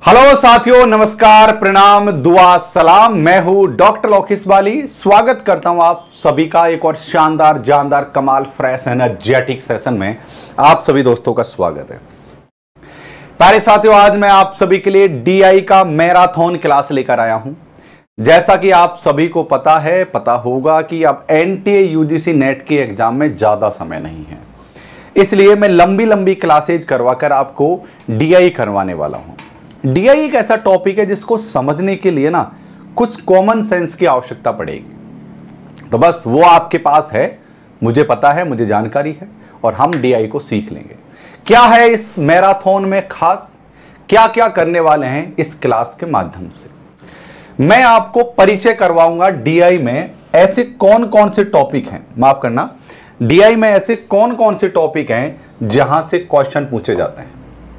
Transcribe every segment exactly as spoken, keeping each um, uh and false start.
Hello साथियों, नमस्कार, प्रणाम, दुआ, सलाम। मैं हूं डॉक्टर लोकेश बाली। स्वागत करता हूं आप सभी का एक और शानदार, जानदार, कमाल, फ्रेश, एनर्जेटिक सेशन में आप सभी दोस्तों का स्वागत है। प्यारे साथियों, आज मैं आप सभी के लिए डीआई का मैराथन क्लास लेकर आया हूं। जैसा कि आप सभी को पता है, पता होगा कि अब एनटीए यूजीसी नेट के एग्जाम में ज्यादा समय नहीं है, इसलिए मैं लंबी लंबी क्लासेज करवाकर आपको डीआई करवाने वाला हूं। डीआई एक ऐसा टॉपिक है जिसको समझने के लिए ना कुछ कॉमन सेंस की आवश्यकता पड़ेगी। तो बस वो आपके पास है, मुझे पता है, मुझे जानकारी है, और हम डीआई को सीख लेंगे। क्या है इस मैराथन में खास, क्या क्या करने वाले हैं इस क्लास के माध्यम से, मैं आपको परिचय करवाऊंगा। डीआई में ऐसे कौन कौन से टॉपिक हैं, माफ करना, डीआई में ऐसे कौन कौन से टॉपिक हैं जहां से क्वेश्चन पूछे जाते हैं।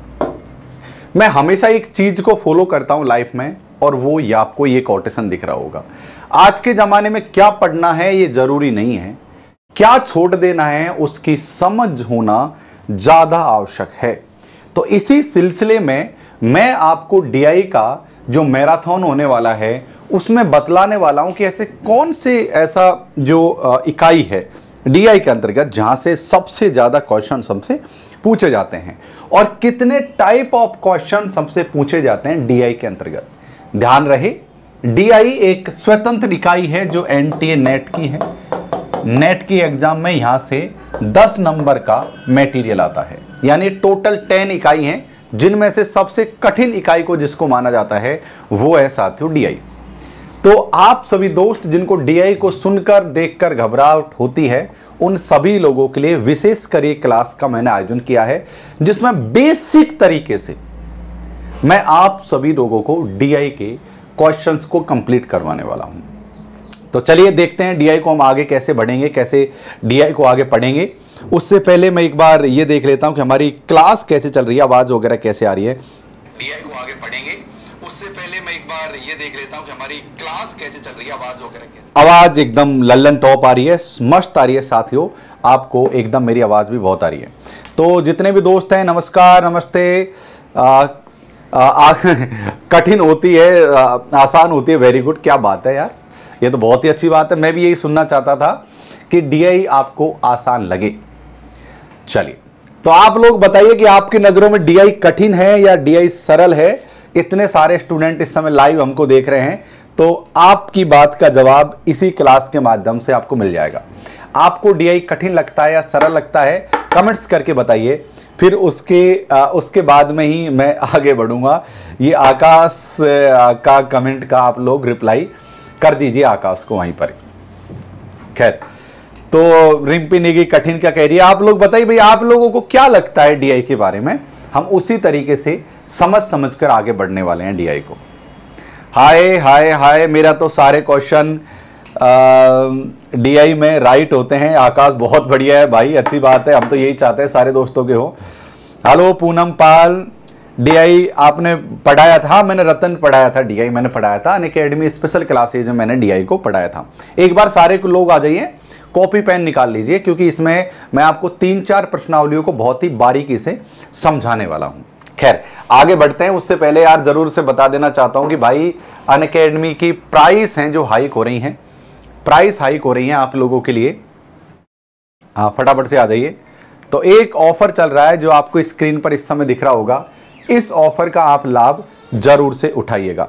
मैं हमेशा एक चीज को फॉलो करता हूं लाइफ में, और वो ये आपको ये कोटेशन दिख रहा होगा। आज के जमाने में क्या पढ़ना है ये जरूरी नहीं है, क्या छोड़ देना है उसकी समझ होना ज्यादा आवश्यक है। तो इसी सिलसिले में मैं आपको डीआई का जो मैराथन होने वाला है उसमें बतलाने वाला हूं कि ऐसे कौन से ऐसा जो इकाई है डीआई के अंतर्गत जहां से सबसे ज्यादा क्वेश्चन हमसे पूछे जाते हैं, और कितने टाइप ऑफ क्वेश्चन सबसे पूछे जाते हैं डीआई के अंतर्गत। ध्यान रहे, डीआई एक स्वतंत्र इकाई है जो एनटीए नेट की है। नेट की एग्जाम में यहां से दस नंबर का मटेरियल आता है, यानी टोटल टेन इकाई हैं, जिनमें से सबसे कठिन इकाई को जिसको माना जाता है वो है साथियों डीआई। तो आप सभी दोस्त जिनको डीआई को सुनकर देखकर घबराहट होती है, उन सभी लोगों के लिए विशेष कर एक क्लास का मैंने आयोजन किया है, जिसमें बेसिक तरीके से मैं आप सभी लोगों को डीआई के क्वेश्चंस को कंप्लीट करवाने वाला हूं। तो चलिए देखते हैं डीआई को हम आगे कैसे बढ़ेंगे, कैसे डीआई को आगे पढ़ेंगे। उससे पहले मैं एक बार ये देख लेता हूं कि हमारी क्लास कैसे चल रही है, आवाज वगैरह कैसे आ रही है। डीआई को आगे पढ़ेंगे उससे पहले मैं एक बार ये देख लेता हूं कि हमारी क्लास कैसे चल रही है, आवाज वगैरह कैसे। आवाज एकदम लल्लन टॉप आ रही है, मस्त आ रही है साथियों, आपको एकदम मेरी आवाज भी बहुत आ रही है। तो जितने भी दोस्त हैं, नमस्कार, नमस्ते। आ, आ, आ, कठिन होती है, आ, आसान होती है, वेरी गुड, क्या बात है यार, ये तो बहुत ही अच्छी बात है। मैं भी यही सुनना चाहता था कि डीआई आपको आसान लगे। चलिए, तो आप लोग बताइए कि आपकी नजरों में डीआई कठिन है या डीआई सरल है। इतने सारे स्टूडेंट इस समय लाइव हमको देख रहे हैं, तो आपकी बात का जवाब इसी क्लास के माध्यम से आपको मिल जाएगा। आपको डीआई कठिन लगता है या सरल लगता है, कमेंट्स करके बताइए, फिर उसके आ, उसके बाद में ही मैं आगे बढ़ूंगा। ये आकाश आ, का कमेंट का आप लोग रिप्लाई कर दीजिए आकाश को वहीं पर। खैर, तो रिम्पी नेगी कठिन क्या कह रही है, आप लोग बताइए भाई, आप लोगों को क्या लगता है डीआई के बारे में। हम उसी तरीके से समझ समझकर आगे बढ़ने वाले हैं डीआई को। हाय हाय हाय, मेरा तो सारे क्वेश्चन डीआई में राइट होते हैं। आकाश बहुत बढ़िया है भाई, अच्छी बात है, हम तो यही चाहते हैं सारे दोस्तों के हो। हेलो पूनम पाल, डीआई आपने पढ़ाया था? मैंने रतन पढ़ाया था, डीआई मैंने पढ़ाया था, अनअकैडमी स्पेशल क्लासेज में मैंने डीआई को पढ़ाया था। एक बार सारे लोग आ जाइए, कॉपी पेन निकाल लीजिए, क्योंकि इसमें मैं आपको तीन चार प्रश्नावलियों को बहुत ही बारीकी से समझाने वाला हूं। खैर, आगे बढ़ते हैं। उससे पहले यार जरूर से बता देना चाहता हूं कि भाई अनअकैडमी की प्राइस हैं जो हाइक हो रही हैं, प्राइस हाइक हो रही हैं आप लोगों के लिए। हाँ, फटाफट से आ जाइए। तो एक ऑफर चल रहा है जो आपको स्क्रीन पर इस समय दिख रहा होगा, इस ऑफर का आप लाभ जरूर से उठाइएगा।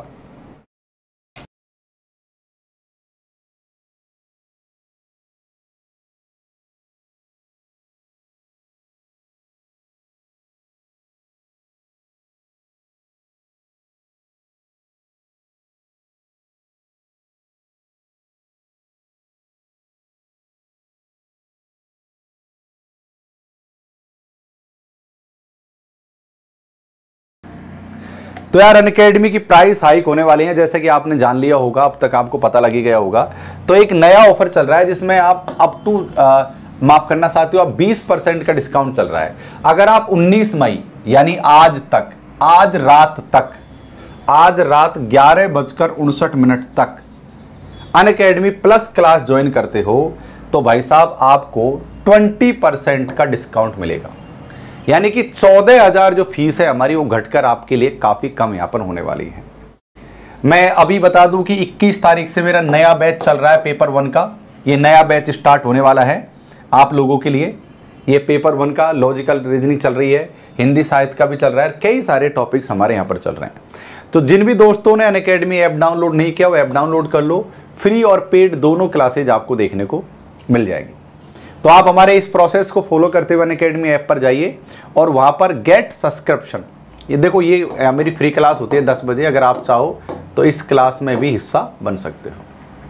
तो यार अनअकैडमी की प्राइस हाइक होने वाली है, जैसे कि आपने जान लिया होगा, अब तक आपको पता लगी गया होगा। तो एक नया ऑफर चल रहा है जिसमें आप अप टू माफ करना साथियों, आप बीस परसेंट का डिस्काउंट चल रहा है। अगर आप उन्नीस मई यानी आज तक, आज रात तक, आज रात ग्यारह बजकर उनसठ मिनट तक अनअकैडमी प्लस क्लास ज्वाइन करते हो, तो भाई साहब आपको बीस परसेंट का डिस्काउंट मिलेगा। यानी कि चौदह हजार जो फीस है हमारी वो घटकर आपके लिए काफी कम यहां पर होने वाली है। मैं अभी बता दूं कि इक्कीस तारीख से मेरा नया बैच चल रहा है पेपर वन का। ये नया बैच स्टार्ट होने वाला है आप लोगों के लिए। ये पेपर वन का लॉजिकल रीजनिंग चल रही है, हिंदी साहित्य का भी चल रहा है, कई सारे टॉपिक्स हमारे यहाँ पर चल रहे हैं। तो जिन भी दोस्तों ने अनअकैडमी ऐप डाउनलोड नहीं किया वो ऐप डाउनलोड कर लो। फ्री और पेड दोनों क्लासेज आपको देखने को मिल जाएगी। तो आप हमारे इस प्रोसेस को फॉलो करते हुए अनअकैडमी ऐप पर जाइए और वहाँ पर गेट सब्सक्रिप्शन, ये देखो ये मेरी फ्री क्लास होती है दस बजे। अगर आप चाहो तो इस क्लास में भी हिस्सा बन सकते हो।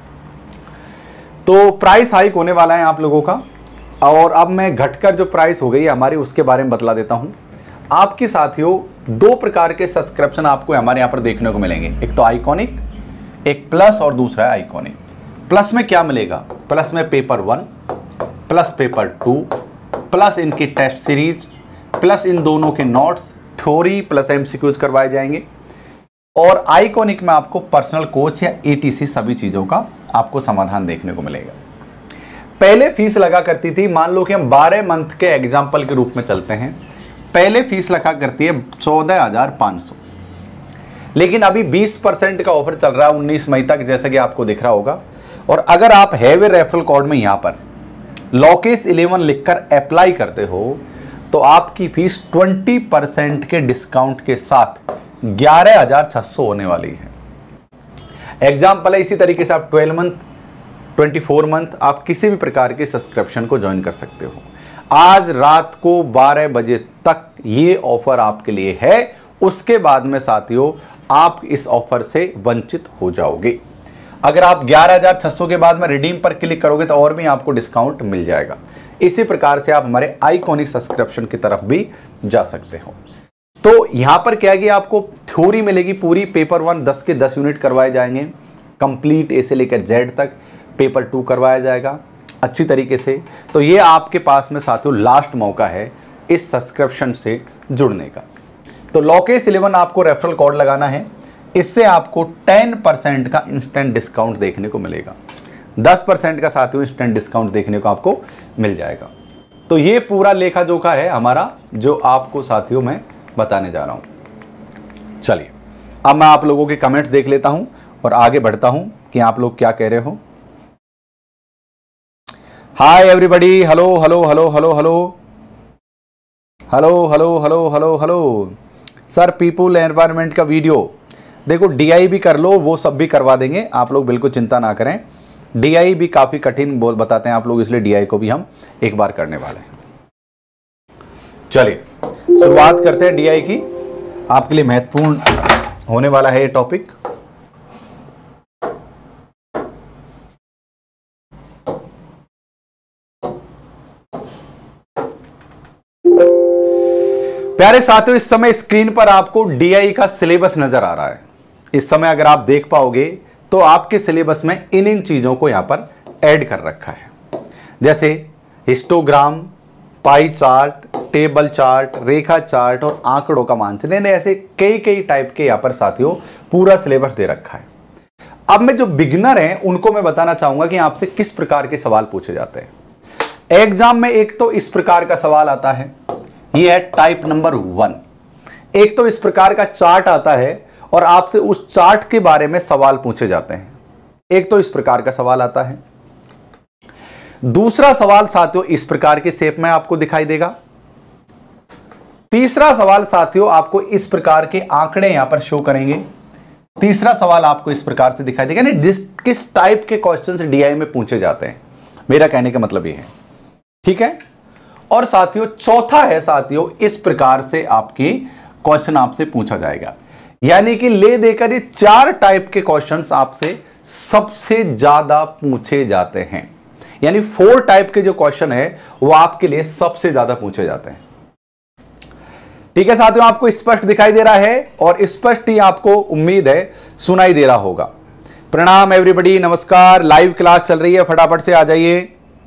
तो प्राइस हाइक होने वाला है आप लोगों का। और अब मैं घटकर जो प्राइस हो गई है हमारी उसके बारे में बतला देता हूं आपके साथियों। दो प्रकार के सब्सक्रिप्शन आपको हमारे यहां पर देखने को मिलेंगे, एक तो आइकॉनिक, एक प्लस और दूसरा है आइकॉनिक। प्लस में क्या मिलेगा? प्लस में paper one plus paper two plus इनकी टेस्ट सीरीज प्लस इन दोनों के नोट्स, थ्योरी प्लस एमसीक्यूज करवाए जाएंगे। और आइकॉनिक में आपको पर्सनल कोच या ईटीसी सभी चीजों का आपको समाधान देखने को मिलेगा। पहले फीस लगा करती थी, मान लो कि हम बारह मंथ के एग्जाम्पल के रूप में चलते हैं, पहले फीस लगा करती है चौदह हजार पाँच सौ, लेकिन अभी बीस परसेंट का ऑफर चल रहा है उन्नीस मई तक, जैसा कि आपको दिख रहा होगा। और अगर आप हैवे रेफरल कोड में यहाँ पर लॉकेस इलेवन लिखकर अप्लाई करते हो तो आपकी फीस बीस परसेंट के डिस्काउंट के साथ ग्यारह हजार छह सौ होने वाली है। एग्जाम्पल है, इसी तरीके से आप ट्वेल्व मंथ चौबीस मंथ आप किसी भी प्रकार के सब्सक्रिप्शन को ज्वाइन कर सकते हो। आज रात को बारह बजे तक ये ऑफर आपके लिए है। उसके बाद में साथियों आप इस ऑफर से वंचित हो जाओगे। अगर आप ग्यारह हजार छह सौ के बाद में रिडीम पर क्लिक करोगे तो और भी आपको डिस्काउंट मिल जाएगा। इसी प्रकार से आप हमारे आइकॉनिक सब्सक्रिप्शन की तरफ भी जा सकते हो। तो यहां पर क्या है कि आपको थ्योरी मिलेगी पूरी। पेपर वन दस के दस यूनिट करवाए जाएंगे कंप्लीट, ए से लेकर जेड तक। पेपर टू करवाया जाएगा अच्छी तरीके से। तो ये आपके पास में साथियों लास्ट मौका है इस सब्सक्रिप्शन से जुड़ने का। तो लॉकेस इलेवन आपको रेफरल कोड लगाना है, इससे आपको टेन परसेंट का इंस्टेंट डिस्काउंट देखने को मिलेगा। दस परसेंट का साथियों इंस्टेंट डिस्काउंट देखने को आपको मिल जाएगा। तो ये पूरा लेखा जोखा है हमारा जो आपको साथियों मैं बताने जा रहा हूं। चलिए अब मैं आप लोगों के कमेंट्स देख लेता हूं और आगे बढ़ता हूं कि आप लोग क्या कह रहे हो। Hi everybody, hello hello hello hello hello hello hello hello hello hello sir, people environment का वीडियो देखो, डीआई भी कर लो, वो सब भी करवा देंगे, आप लोग बिल्कुल चिंता ना करें। डीआई भी काफी कठिन बोल बताते हैं आप लोग, इसलिए डीआई को भी हम एक बार करने वाले हैं। चलिए शुरुआत करते हैं डीआई की। आपके लिए महत्वपूर्ण होने वाला है ये टॉपिक। प्यारे साथियों, इस समय स्क्रीन पर आपको डीआई का सिलेबस नजर आ रहा है। इस समय अगर आप देख पाओगे तो आपके सिलेबस में इन इन चीजों को यहां पर ऐड कर रखा है, जैसे histogram, pie chart, table chart, रेखा चार्ट और आंकड़ों का मानचित्र, ऐसे कई कई टाइप के यहां पर साथियों पूरा सिलेबस दे रखा है। अब मैं जो बिगिनर हैं उनको मैं बताना चाहूंगा कि आपसे किस प्रकार के सवाल पूछे जाते हैं एग्जाम में। एक तो इस प्रकार का सवाल आता है, ये है टाइप नंबर वन। एक तो इस प्रकार का चार्ट आता है और आपसे उस चार्ट के बारे में सवाल पूछे जाते हैं। एक तो इस प्रकार का सवाल आता है। दूसरा सवाल साथियों इस प्रकार के शेप में आपको दिखाई देगा। तीसरा सवाल साथियों आपको इस प्रकार के आंकड़े यहां पर शो करेंगे। तीसरा सवाल आपको इस प्रकार से दिखाई देगा। यानी किस टाइप के क्वेश्चन डीआई में पूछे जाते हैं, मेरा कहने का मतलब ये है, ठीक है। और साथियों चौथा है साथियों इस प्रकार से आपके क्वेश्चन आपसे पूछा जाएगा। यानी कि ले देकर ये चार टाइप के क्वेश्चंस आपसे सबसे ज्यादा पूछे जाते हैं। यानी फोर टाइप के जो क्वेश्चन है वो आपके लिए सबसे ज्यादा पूछे जाते हैं। ठीक है साथियों, आपको स्पष्ट दिखाई दे रहा है और स्पष्ट ही आपको उम्मीद है सुनाई दे रहा होगा। प्रणाम एवरीबॉडी, नमस्कार। लाइव क्लास चल रही है, फटाफट से आ जाइए।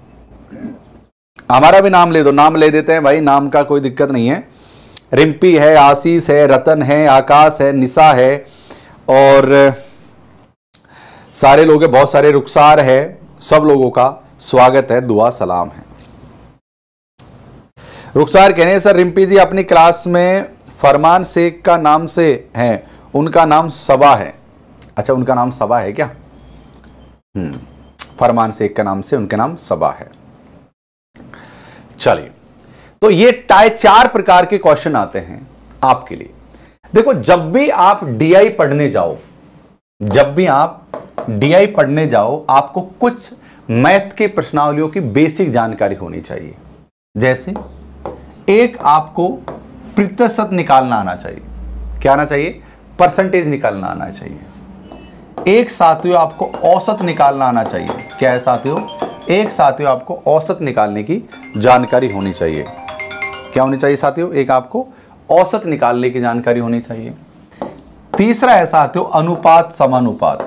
हमारा भी नाम ले दो, नाम ले देते हैं भाई, नाम का कोई दिक्कत नहीं है। रिम्पी है, आशीष है, रतन है, आकाश है, निशा है और सारे लोग हैं, बहुत सारे, रुखसार है। सब लोगों का स्वागत है, दुआ सलाम है। रुखसार कह रहे हैं सर रिम्पी जी अपनी क्लास में फरमान शेख का नाम से हैं, उनका नाम सबा है। अच्छा, उनका नाम सबा है क्या? हम्म फरमान शेख का नाम से उनका नाम सबा है। चलिए, तो ये टाइप चार प्रकार के क्वेश्चन आते हैं आपके लिए। देखो, जब भी आप डीआई पढ़ने जाओ जब भी आप डीआई पढ़ने जाओ आपको कुछ मैथ के प्रश्नावलियों की बेसिक जानकारी होनी चाहिए। जैसे एक, आपको प्रतिशत निकालना आना चाहिए। क्या आना चाहिए? परसेंटेज निकालना आना चाहिए। एक साथियों आपको औसत निकालना आना चाहिए। क्या है साथियों? एक साथियों आपको औसत निकालने की जानकारी होनी चाहिए। क्या होनी चाहिए साथियों? एक आपको औसत निकालने की जानकारी होनी चाहिए। तीसरा है साथियों अनुपात समानुपात।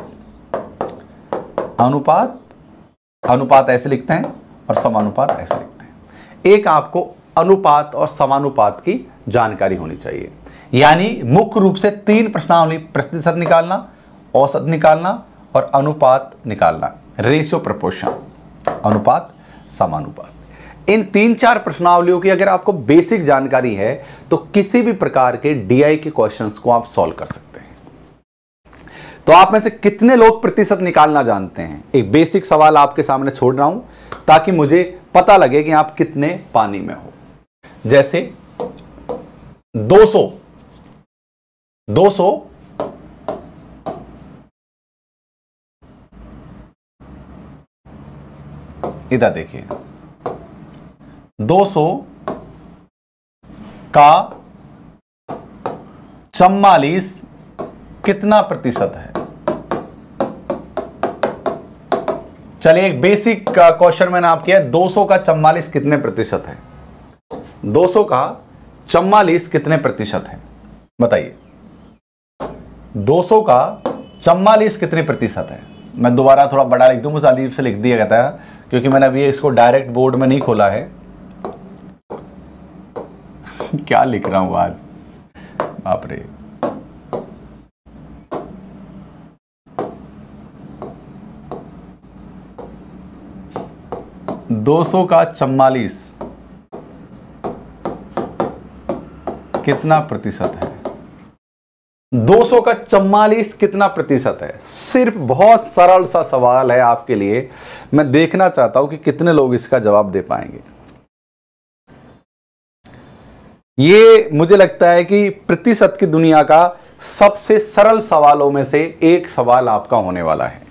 अनुपात अनुपात ऐसे लिखते हैं और समानुपात ऐसे लिखते हैं। एक आपको अनुपात और समानुपात की जानकारी होनी चाहिए। यानी मुख्य रूप से तीन प्रश्नावली, प्रतिशत निकालना, औसत निकालना और अनुपात निकालना, रेशियो प्रपोर्शन, अनुपात समानुपात। इन तीन चार प्रश्नावलियों की अगर आपको बेसिक जानकारी है तो किसी भी प्रकार के डीआई के क्वेश्चंस को आप सॉल्व कर सकते हैं। तो आप में से कितने लोग प्रतिशत निकालना जानते हैं? एक बेसिक सवाल आपके सामने छोड़ रहा हूं ताकि मुझे पता लगे कि आप कितने पानी में हो। जैसे दो सौ दो सौ इधर देखिए, दो सौ का चौवालीस कितना प्रतिशत है? चलिए, एक बेसिक क्वेश्चन मैंने आपको किया, दो सौ का चौवालीस कितने प्रतिशत है? दो सौ का चौवालीस कितने प्रतिशत है? बताइए। दो सौ का चौवालीस कितने प्रतिशत है? मैं दोबारा थोड़ा बड़ा लिख दूं, मुझे अलीफ से लिख दिया गया था क्योंकि मैंने अभी इसको डायरेक्ट बोर्ड में नहीं खोला है। क्या लिख रहा हूं आज, बाप रे। दो सौ का चौवालीस कितना प्रतिशत है? दो सौ का चौवालीस कितना प्रतिशत है? सिर्फ बहुत सरल सा सवाल है आपके लिए। मैं देखना चाहता हूं कि कितने लोग इसका जवाब दे पाएंगे। ये मुझे लगता है कि प्रतिशत की दुनिया का सबसे सरल सवालों में से एक सवाल आपका होने वाला है।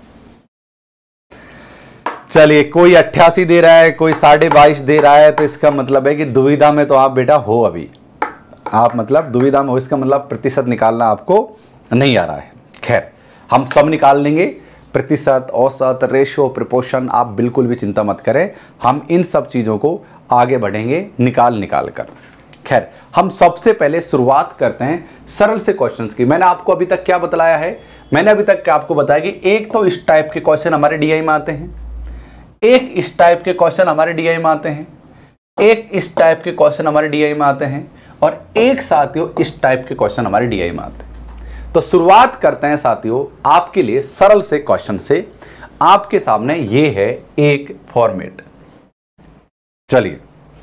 चलिए, कोई अट्ठासी दे रहा है, कोई साढ़े बाईस दे रहा है, तो इसका मतलब है कि दुविधा में तो आप बेटा हो। अभी आप मतलब दुविधा में हो, इसका मतलब प्रतिशत निकालना आपको नहीं आ रहा है। खैर, हम सब निकाल लेंगे, प्रतिशत, औसत, रेशियो, प्रोपोर्शन। आप बिल्कुल भी चिंता मत करें, हम इन सब चीज़ों को आगे बढ़ेंगे निकाल निकाल कर। खैर, हम सबसे पहले शुरुआत करते हैं सरल से क्वेश्चंस की। मैंने आपको अभी तक क्या बताया है? मैंने अभी तक क्या आपको बताया कि एक तो इस टाइप के क्वेश्चन हमारे डीआई में आते हैं, एक इस टाइप के क्वेश्चन हमारे डीआई में आते हैं, एक इस टाइप के क्वेश्चन हमारे डीआई में आते हैं और एक साथियों इस टाइप के क्वेश्चन हमारे डीआई में आते हैं। तो शुरुआत करते हैं साथियों आपके लिए सरल से क्वेश्चन से। आपके सामने ये है एक फॉर्मेट। चलिए,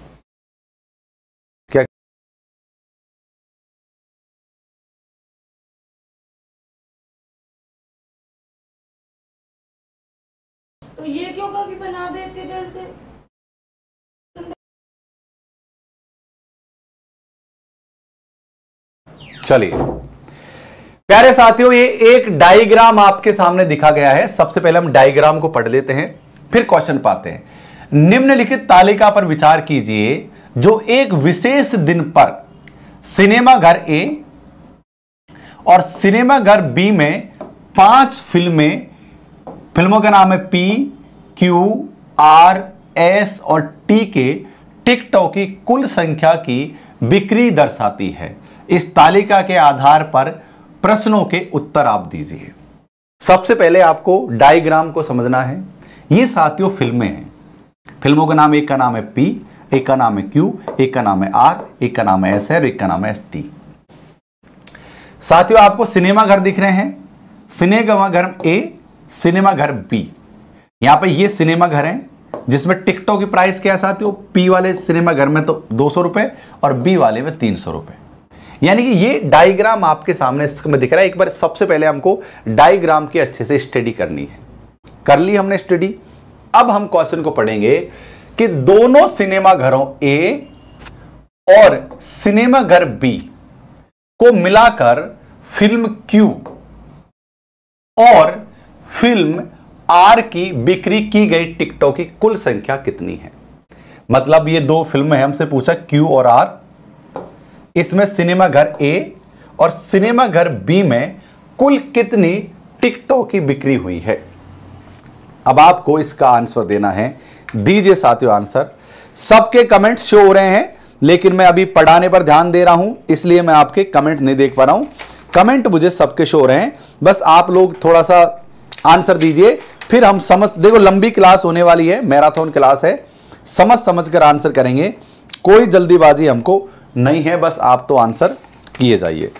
क्या तो ये क्यों कहा कि बना दे इतनी देर से? चलिए प्यारे साथियों, ये एक डायग्राम आपके सामने दिखा गया है। सबसे पहले हम डायग्राम को पढ़ लेते हैं, फिर क्वेश्चन पाते हैं। निम्नलिखित तालिका पर विचार कीजिए जो एक विशेष दिन पर सिनेमा घर ए और सिनेमा घर बी में पांच फिल्में, फिल्मों का नाम है पी, क्यू, आर, एस और टी के टिकटों की कुल संख्या की बिक्री दर्शाती है। इस तालिका के आधार पर प्रश्नों के उत्तर आप दीजिए। सबसे पहले आपको डायग्राम को समझना है। ये साथियों फिल्में हैं। फिल्मों का नाम, एक का नाम है पी, एक का नाम है क्यू, एक का नाम है आर, एक का नाम है एस है और एक का नाम है एस टी। साथियों आपको सिनेमा घर दिख रहे हैं, सिनेमा घर ए, सिनेमा घर बी। यहां पे ये सिनेमा घर है जिसमें टिकटों की प्राइस क्या है साथियों, पी वाले सिनेमा घर में तो दो सौ रुपए और बी वाले में तीन सौ रुपए। यानी कि ये डायग्राम आपके सामने इसमें दिख रहा है। एक बार सबसे पहले हमको डायग्राम की अच्छे से स्टडी करनी है। कर ली हमने स्टडी। अब हम क्वेश्चन को पढ़ेंगे कि दोनों सिनेमा घरों ए और सिनेमा घर बी को मिलाकर फिल्म क्यू और फिल्म आर की बिक्री की गई टिकटों की कुल संख्या कितनी है। मतलब ये दो फिल्म है, हमसे पूछा क्यू और आर, इसमें सिनेमा घर ए और सिनेमा घर बी में कुल कितनी टिकटों की बिक्री हुई है। अब आपको इसका आंसर देना है। दीजिए साथियों आंसर। सबके कमेंट शो हो रहे हैं, लेकिन मैं अभी पढ़ाने पर ध्यान दे रहा हूं, इसलिए मैं आपके कमेंट नहीं देख पा रहा हूं। कमेंट मुझे सबके शो हो रहे हैं, बस आप लोग थोड़ा सा आंसर दीजिए, फिर हम समझ, देखो लंबी क्लास होने वाली है, मैराथन क्लास है, समझ समझ कर आंसर करेंगे। कोई जल्दीबाजी हमको नहीं है, बस आप तो आंसर किए जाइए।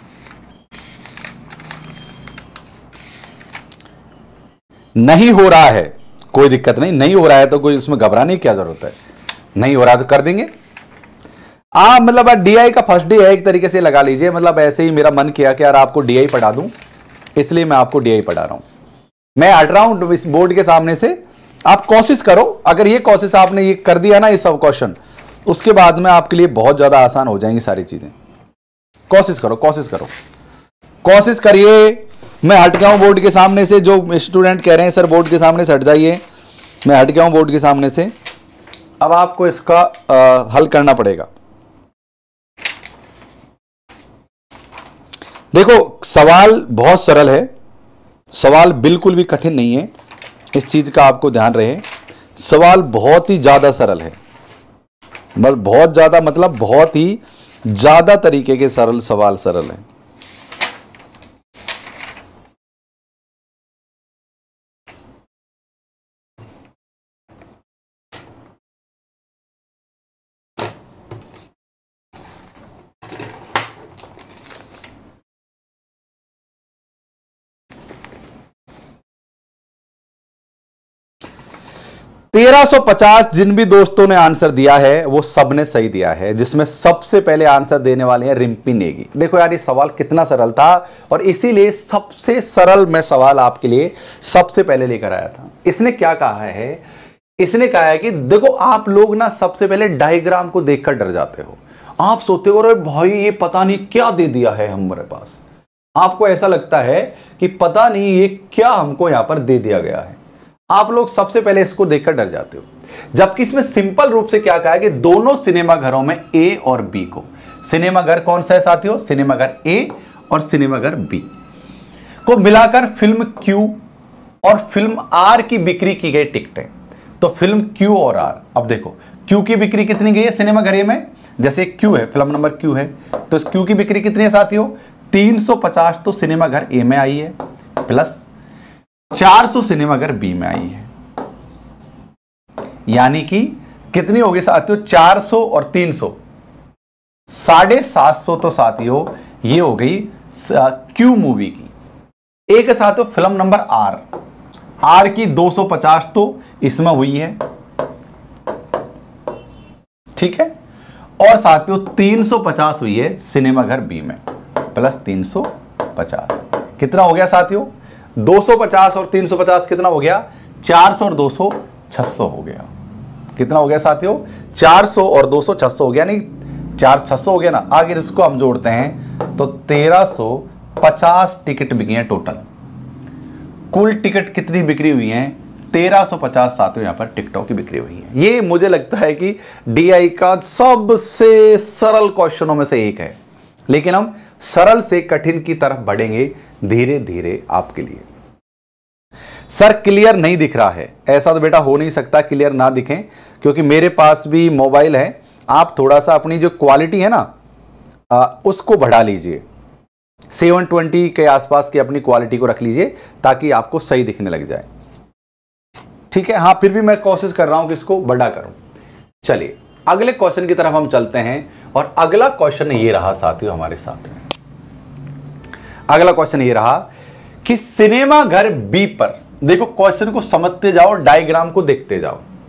नहीं हो रहा है कोई दिक्कत नहीं, नहीं हो रहा है तो कोई उसमें घबराने की क्या जरूरत है। नहीं हो रहा तो कर देंगे। आ मतलब डीआई का फर्स्ट डे है, एक तरीके से लगा लीजिए। मतलब ऐसे ही मेरा मन किया कि यार आपको डीआई पढ़ा दूं, इसलिए मैं आपको डीआई पढ़ा रहा हूं। मैं हट रहा हूं इस बोर्ड के सामने से। आप कोशिश करो, अगर ये कोशिश आपने ये कर दिया ना, ये सब क्वेश्चन, उसके बाद में आपके लिए बहुत ज्यादा आसान हो जाएंगी सारी चीजें। कोशिश करो, कोशिश करो, कोशिश करिए। मैं हट गया हूं बोर्ड के सामने से। जो स्टूडेंट कह रहे हैं सर बोर्ड के सामने से हट जाइए, मैं हट गया हूं बोर्ड के सामने से। अब आपको इसका आ, हल करना पड़ेगा। देखो सवाल बहुत सरल है, सवाल बिल्कुल भी कठिन नहीं है, इस चीज का आपको ध्यान रहे। सवाल बहुत ही ज्यादा सरल है, मतलब बहुत ज्यादा, मतलब बहुत ही ज्यादा तरीके के सरल सवाल सरल है। तेरह सौ पचास जिन भी दोस्तों ने आंसर दिया है वो सबने सही दिया है, जिसमें सबसे पहले आंसर देने वाले हैं रिम्पी नेगी। देखो यार ये सवाल कितना सरल था, और इसीलिए सबसे सरल मैं सवाल आपके लिए सबसे पहले लेकर आया था। इसने क्या कहा है, इसने कहा है कि देखो आप लोग ना सबसे पहले डायग्राम को देखकर डर जाते हो। आप सोचते हो अरे भाई ये पता नहीं क्या दे दिया है हमारे पास। आपको ऐसा लगता है कि पता नहीं ये क्या हमको यहां पर दे दिया गया है। आप लोग सबसे पहले इसको देखकर डर जाते हो, जबकि इसमें सिंपल रूप से क्या कहा है कि दोनों सिनेमा घरों में ए और बी को, सिनेमा घर कौन सा है साथियों, सिनेमा घर ए और सिनेमा घर बी को मिलाकर फिल्म क्यू और फिल्म आर की बिक्री की गई टिकटें। तो फिल्म क्यू और आर, अब देखो क्यू की बिक्री कितनी गई है सिनेमा घर ए में, जैसे क्यू है, फिल्म नंबर क्यू है, तो इस क्यू की बिक्री कितनी है साथियों, तीन सौ पचास तो सिनेमा घर ए में आई है, प्लस चार सौ सिनेमा घर बी में आई है। यानी कि कितनी होगी साथियों, चार सौ और तीन सौ, साढ़े सात सौ तो साथियों ये हो गई क्यू मूवी की। एक साथियों फिल्म नंबर आर, आर की दो सौ पचास तो इसमें हुई है, ठीक है, और साथियों तीन सौ पचास हुई है सिनेमा घर बी में, प्लस तीन सौ पचास कितना हो गया साथियों, दो सौ पचास और तीन सौ पचास कितना हो गया, चार सौ और दो सौ छह सौ हो गया। कितना हो गया साथियों, चार सौ और दो सौ छह सौ हो गया, नहीं चार छह सौ हो गया ना। आगे इसको हम जोड़ते हैं तो तेरह सौ पचास टिकट बिकी हैं टोटल। कुल टिकट कितनी बिक्री हुई हैं, तेरह सौ पचास साथियों यहां पर टिकटों की बिक्री हुई है। ये मुझे लगता है कि डीआई का सबसे सरल क्वेश्चनों में से एक है, लेकिन हम सरल से कठिन की तरफ बढ़ेंगे धीरे धीरे आपके लिए। सर क्लियर नहीं दिख रहा है, ऐसा तो बेटा हो नहीं सकता क्लियर ना दिखे, क्योंकि मेरे पास भी मोबाइल है। आप थोड़ा सा अपनी जो क्वालिटी है ना आ, उसको बढ़ा लीजिए, सेवन ट्वेंटी के आसपास की अपनी क्वालिटी को रख लीजिए ताकि आपको सही दिखने लग जाए, ठीक है। हाँ फिर भी मैं कोशिश कर रहा हूं कि इसको बड़ा करूं। चलिए अगले क्वेश्चन की तरफ हम चलते हैं, और अगला क्वेश्चन ये रहा साथियों हमारे साथ में। अगला क्वेश्चन ये रहा कि सिनेमा घर बी पर, देखो क्वेश्चन को समझते जाओ, डायग्राम को देखते जाओ।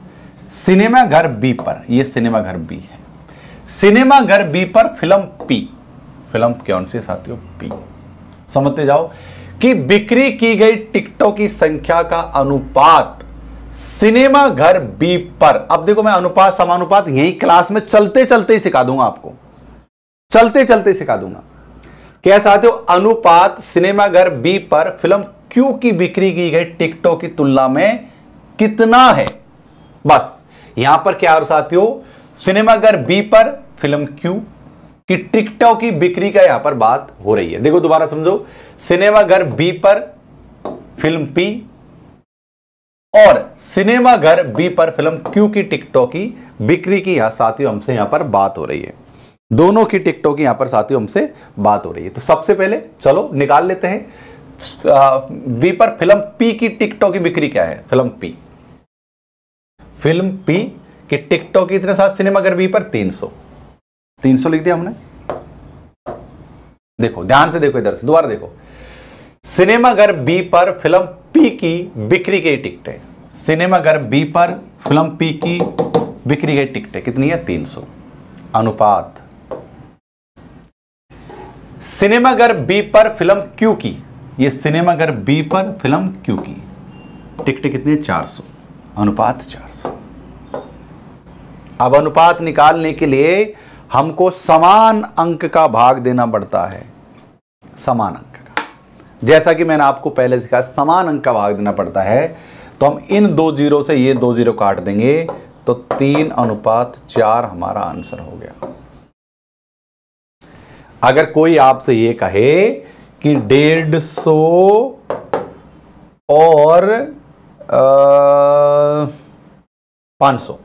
सिनेमा घर बी पर, ये सिनेमा घर बी है, सिनेमा घर बी पर फिल्म पी, फिल्म कौन सी साथियों? पी। समझते जाओ कि बिक्री की गई टिकटों की संख्या का अनुपात सिनेमा घर बी पर, अब देखो मैं अनुपात समानुपात यही क्लास में चलते चलते ही सिखा दूंगा आपको, चलते चलते सिखा दूंगा। क्या साथियों? अनुपात सिनेमा घर बी पर फिल्म क्यू की बिक्री की गई टिकटों की तुलना में कितना है। बस यहां पर क्या है साथियों? सिनेमा घर बी पर फिल्म क्यू की टिकटों की बिक्री का यहां पर बात हो रही है। देखो दोबारा समझो, सिनेमा घर बी पर फिल्म पी और सिनेमा घर बी पर फिल्म क्यू की टिकटों की बिक्री की यहां साथियों हमसे यहां पर बात हो रही है। दोनों की टिकटों की यहां पर साथियों हमसे बात हो रही है। तो सबसे पहले चलो निकाल लेते हैं बी पर फिल्म पी की टिकटों की बिक्री क्या है। फिल्म पी फिल्म पी की टिकटों की इतने साथ सिनेमा घर बी पर तीन सौ तीन सौ लिख दिया हमने। देखो ध्यान से देखो, इधर से दोबारा देखो, सिनेमा घर बी पर फिल्म पी की बिक्री की टिकटें, सिनेमा घर बी पर फिल्म पी की बिक्री की टिकटें कितनी है? तीन सौ। अनुपात सिनेमा घर बी पर फिल्म क्यू की, ये सिनेमा घर बी पर फिल्म क्यू की टिकटें कितनी है? चार सौ। अनुपात चार सौ। अब अनुपात निकालने के लिए हमको समान अंक का भाग देना पड़ता है, समान अंक का। जैसा कि मैंने आपको पहले सिखाया, समान अंक का भाग देना पड़ता है। तो हम इन दो जीरो से ये दो जीरो काट देंगे तो तीन अनुपात चार हमारा आंसर हो गया। अगर कोई आपसे ये कहे कि डेढ़ सौ और पांच सौ,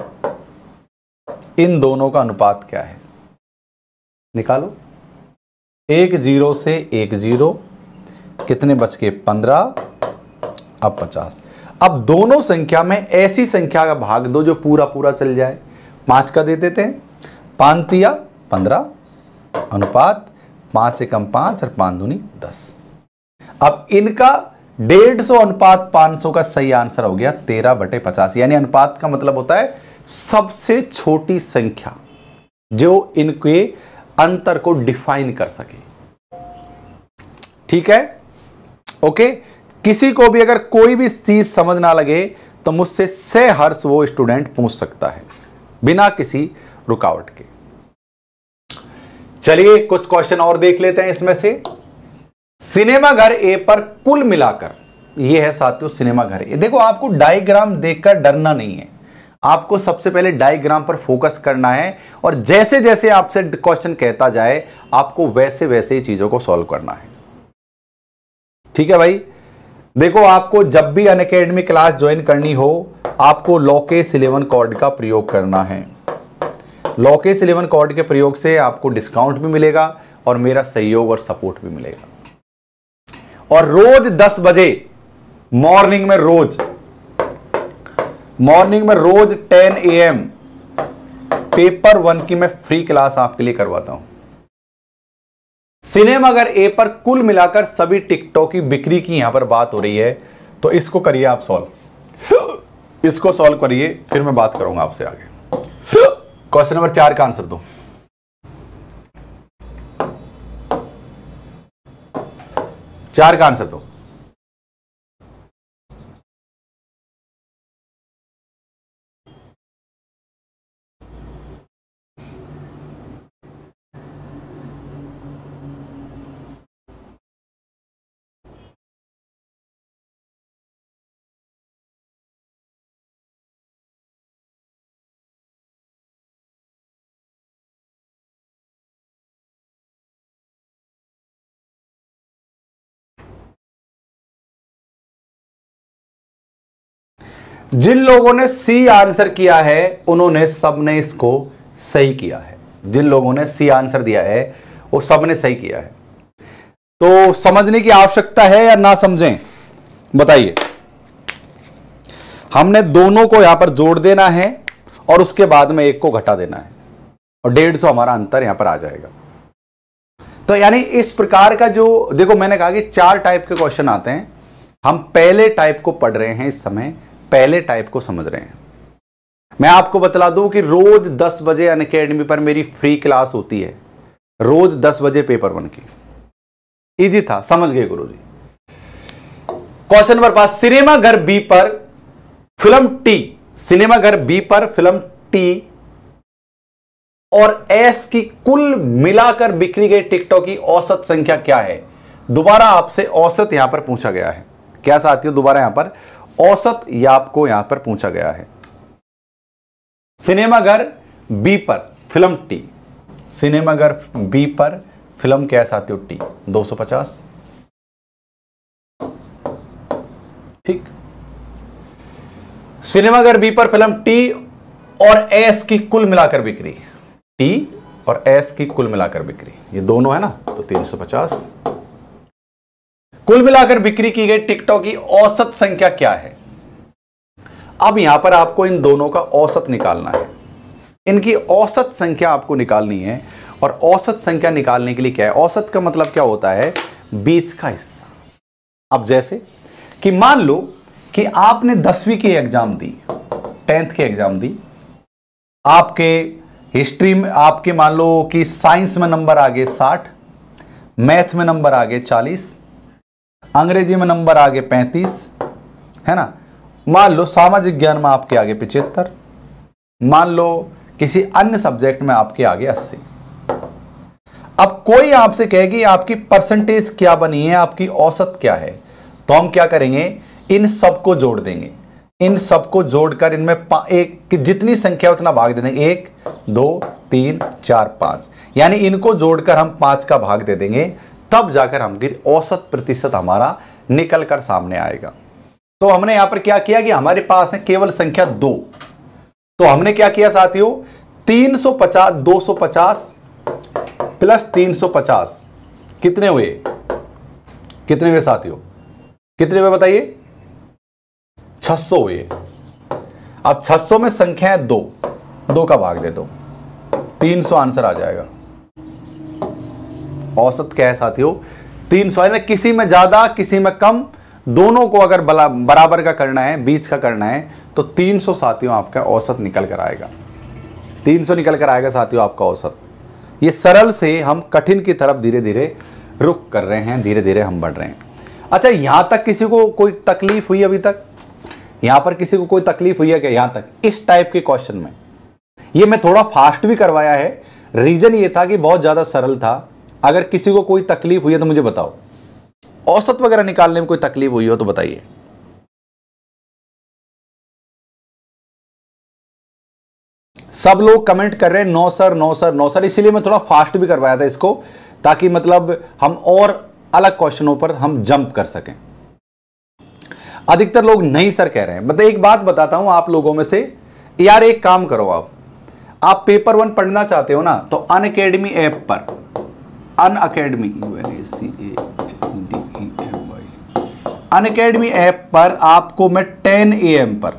इन दोनों का अनुपात क्या है? निकालो। एक जीरो से एक जीरो, कितने बच के? पंद्रह, अब पचास। अब दोनों संख्या में ऐसी संख्या का भाग दो जो पूरा पूरा चल जाए। पांच का दे देते हैं, पांच तिया पंद्रह, अनुपात पांच से कम पांच और पांच दूनी दस। अब इनका डेढ़ सौ अनुपात पांच सौ का सही आंसर हो गया तेरह बटे पचास। यानी अनुपात का मतलब होता है सबसे छोटी संख्या जो इनके अंतर को डिफाइन कर सके। ठीक है, ओके। किसी को भी अगर कोई भी चीज समझ ना लगे तो मुझसे सहर्ष वो स्टूडेंट पूछ सकता है बिना किसी रुकावट के। चलिए कुछ क्वेश्चन और देख लेते हैं इसमें से। सिनेमा घर ए पर कुल मिलाकर, यह है साथियों सिनेमा घर ए। देखो आपको डायग्राम देखकर डरना नहीं है, आपको सबसे पहले डायग्राम पर फोकस करना है और जैसे जैसे आपसे क्वेश्चन कहता जाए आपको वैसे वैसे ही चीजों को सॉल्व करना है। ठीक है भाई। देखो आपको जब भी अनअकैडमी क्लास ज्वाइन करनी हो आपको लॉकेस इलेवन कोड का प्रयोग करना है। लॉकेस इलेवन कोड के प्रयोग से आपको डिस्काउंट भी मिलेगा और मेरा सहयोग और सपोर्ट भी मिलेगा। और रोज दस बजे मॉर्निंग में, रोज मॉर्निंग में रोज ten A M paper one की मैं फ्री क्लास आपके लिए करवाता हूं। सिनेमा घर ए पर कुल मिलाकर सभी टिकटों की बिक्री की यहां पर बात हो रही है, तो इसको करिए आप सॉल्व, इसको सॉल्व करिए, फिर मैं बात करूंगा आपसे आगे। क्वेश्चन नंबर चार का आंसर दो। चार का आंसर दो। जिन लोगों ने सी आंसर किया है उन्होंने सबने इसको सही किया है। जिन लोगों ने सी आंसर दिया है वो सबने सही किया है। तो समझने की आवश्यकता है या ना समझें, बताइए। हमने दोनों को यहां पर जोड़ देना है और उसके बाद में एक को घटा देना है और डेढ़ सौ हमारा अंतर यहां पर आ जाएगा। तो यानी इस प्रकार का जो, देखो मैंने कहा कि चार टाइप के क्वेश्चन आते हैं, हम पहले टाइप को पढ़ रहे हैं इस समय, पहले टाइप को समझ रहे हैं। मैं आपको बतला दूं कि रोज दस बजे अनअकैडमी पर मेरी फ्री क्लास होती है, रोज दस बजे पेपर वन की। इजी था, समझ गए गुरुजी। क्वेश्चन नंबर पांच, सिनेमा घर बी पर फिल्म टी, सिनेमा घर बी पर फिल्म टी और एस की कुल मिलाकर बिक्री गई टिकटों की औसत संख्या क्या है? दोबारा आपसे औसत यहां पर पूछा गया है। क्या साथियों, दोबारा यहां पर औसत या आपको यहां पर पूछा गया है। सिनेमाघर बी पर फिल्म टी, सिनेमाघर बी पर फिल्म क्या है साथियों? टी, दो सौ पचास। ठीक, सिनेमाघर बी पर फिल्म टी और एस की कुल मिलाकर बिक्री, टी और एस की कुल मिलाकर बिक्री, ये दोनों है ना, तो तीन सौ पचास। कुल मिलाकर बिक्री की गई टिकटों की औसत संख्या क्या है? अब यहां पर आपको इन दोनों का औसत निकालना है। इनकी औसत संख्या आपको निकालनी है। और औसत संख्या निकालने के लिए क्या है? औसत का मतलब क्या होता है? बीच का हिस्सा। अब जैसे कि मान लो कि आपने दसवीं की एग्जाम दी, टेंथ की एग्जाम दी, आपके हिस्ट्री में आपके मान लो कि साइंस में नंबर आ गए साठ, मैथ में नंबर आ गए चालीस, अंग्रेजी में नंबर आ गए पैंतीस, है ना। मान लो सामाजिक ज्ञान में आपके आगे पिछहत्तर, मान लो किसी अन्य सब्जेक्ट में आपके आगे अस्सी। अब कोई आपसे कहे कि आपकी परसेंटेज क्या बनी है, आपकी औसत क्या है, तो हम क्या करेंगे? इन सबको जोड़ देंगे। इन सबको जोड़कर इनमें एक कि जितनी संख्या उतना भाग दे देंगे, एक दो तीन चार पांच, यानी इनको जोड़कर हम पांच का भाग दे देंगे, तब जाकर हम औसत प्रतिशत हमारा निकल कर सामने आएगा। तो हमने यहां पर क्या किया कि हमारे पास है केवल संख्या दो, तो हमने क्या किया साथियों? तीन सौ पचास, दो सौ पचास प्लस तीन सौ पचास कितने हुए? कितने हुए साथियों? कितने हुए बताइए? छह सौ हुए। अब छह सौ में संख्या है दो, दो का भाग दे दो, तीन सौ आंसर आ जाएगा। औसत क्या है साथियों? तीन सौ। है किसी में ज्यादा किसी में कम, दोनों को अगर बराबर का करना है, बीच का करना है, तो तीन सौ साथियों आपका औसत निकल कर आएगा। तीन सौ निकल कर आएगा साथियों आपका औसत। ये सरल से हम कठिन की तरफ धीरे धीरे रुक कर रहे हैं, धीरे धीरे हम बढ़ रहे हैं। अच्छा, यहां तक किसी को कोई तकलीफ हुई अभी तक? यहां पर किसी को कोई तकलीफ हुई है क्या यहां तक? इस टाइप के क्वेश्चन में ये मैं थोड़ा फास्ट भी करवाया है, रीजन ये था कि बहुत ज्यादा सरल था। अगर किसी को कोई तकलीफ हुई है तो मुझे बताओ, औसत वगैरह निकालने में कोई तकलीफ हुई हो तो बताइए। सब लोग कमेंट कर रहे हैं no sir, no sir, no sir, इसीलिए मैं थोड़ा फास्ट भी करवाया था इसको, ताकि मतलब हम और अलग क्वेश्चनों पर हम जंप कर सकें। अधिकतर लोग नहीं सर कह रहे हैं। मतलब एक बात बताता हूं आप लोगों में से, यार एक काम करो, आप आप पेपर वन पढ़ना चाहते हो ना, तो अनअकैडमी ऐप पर, अनअकैडमी अनअकैडमी ऐप पर आपको मैं टेन ए एम पर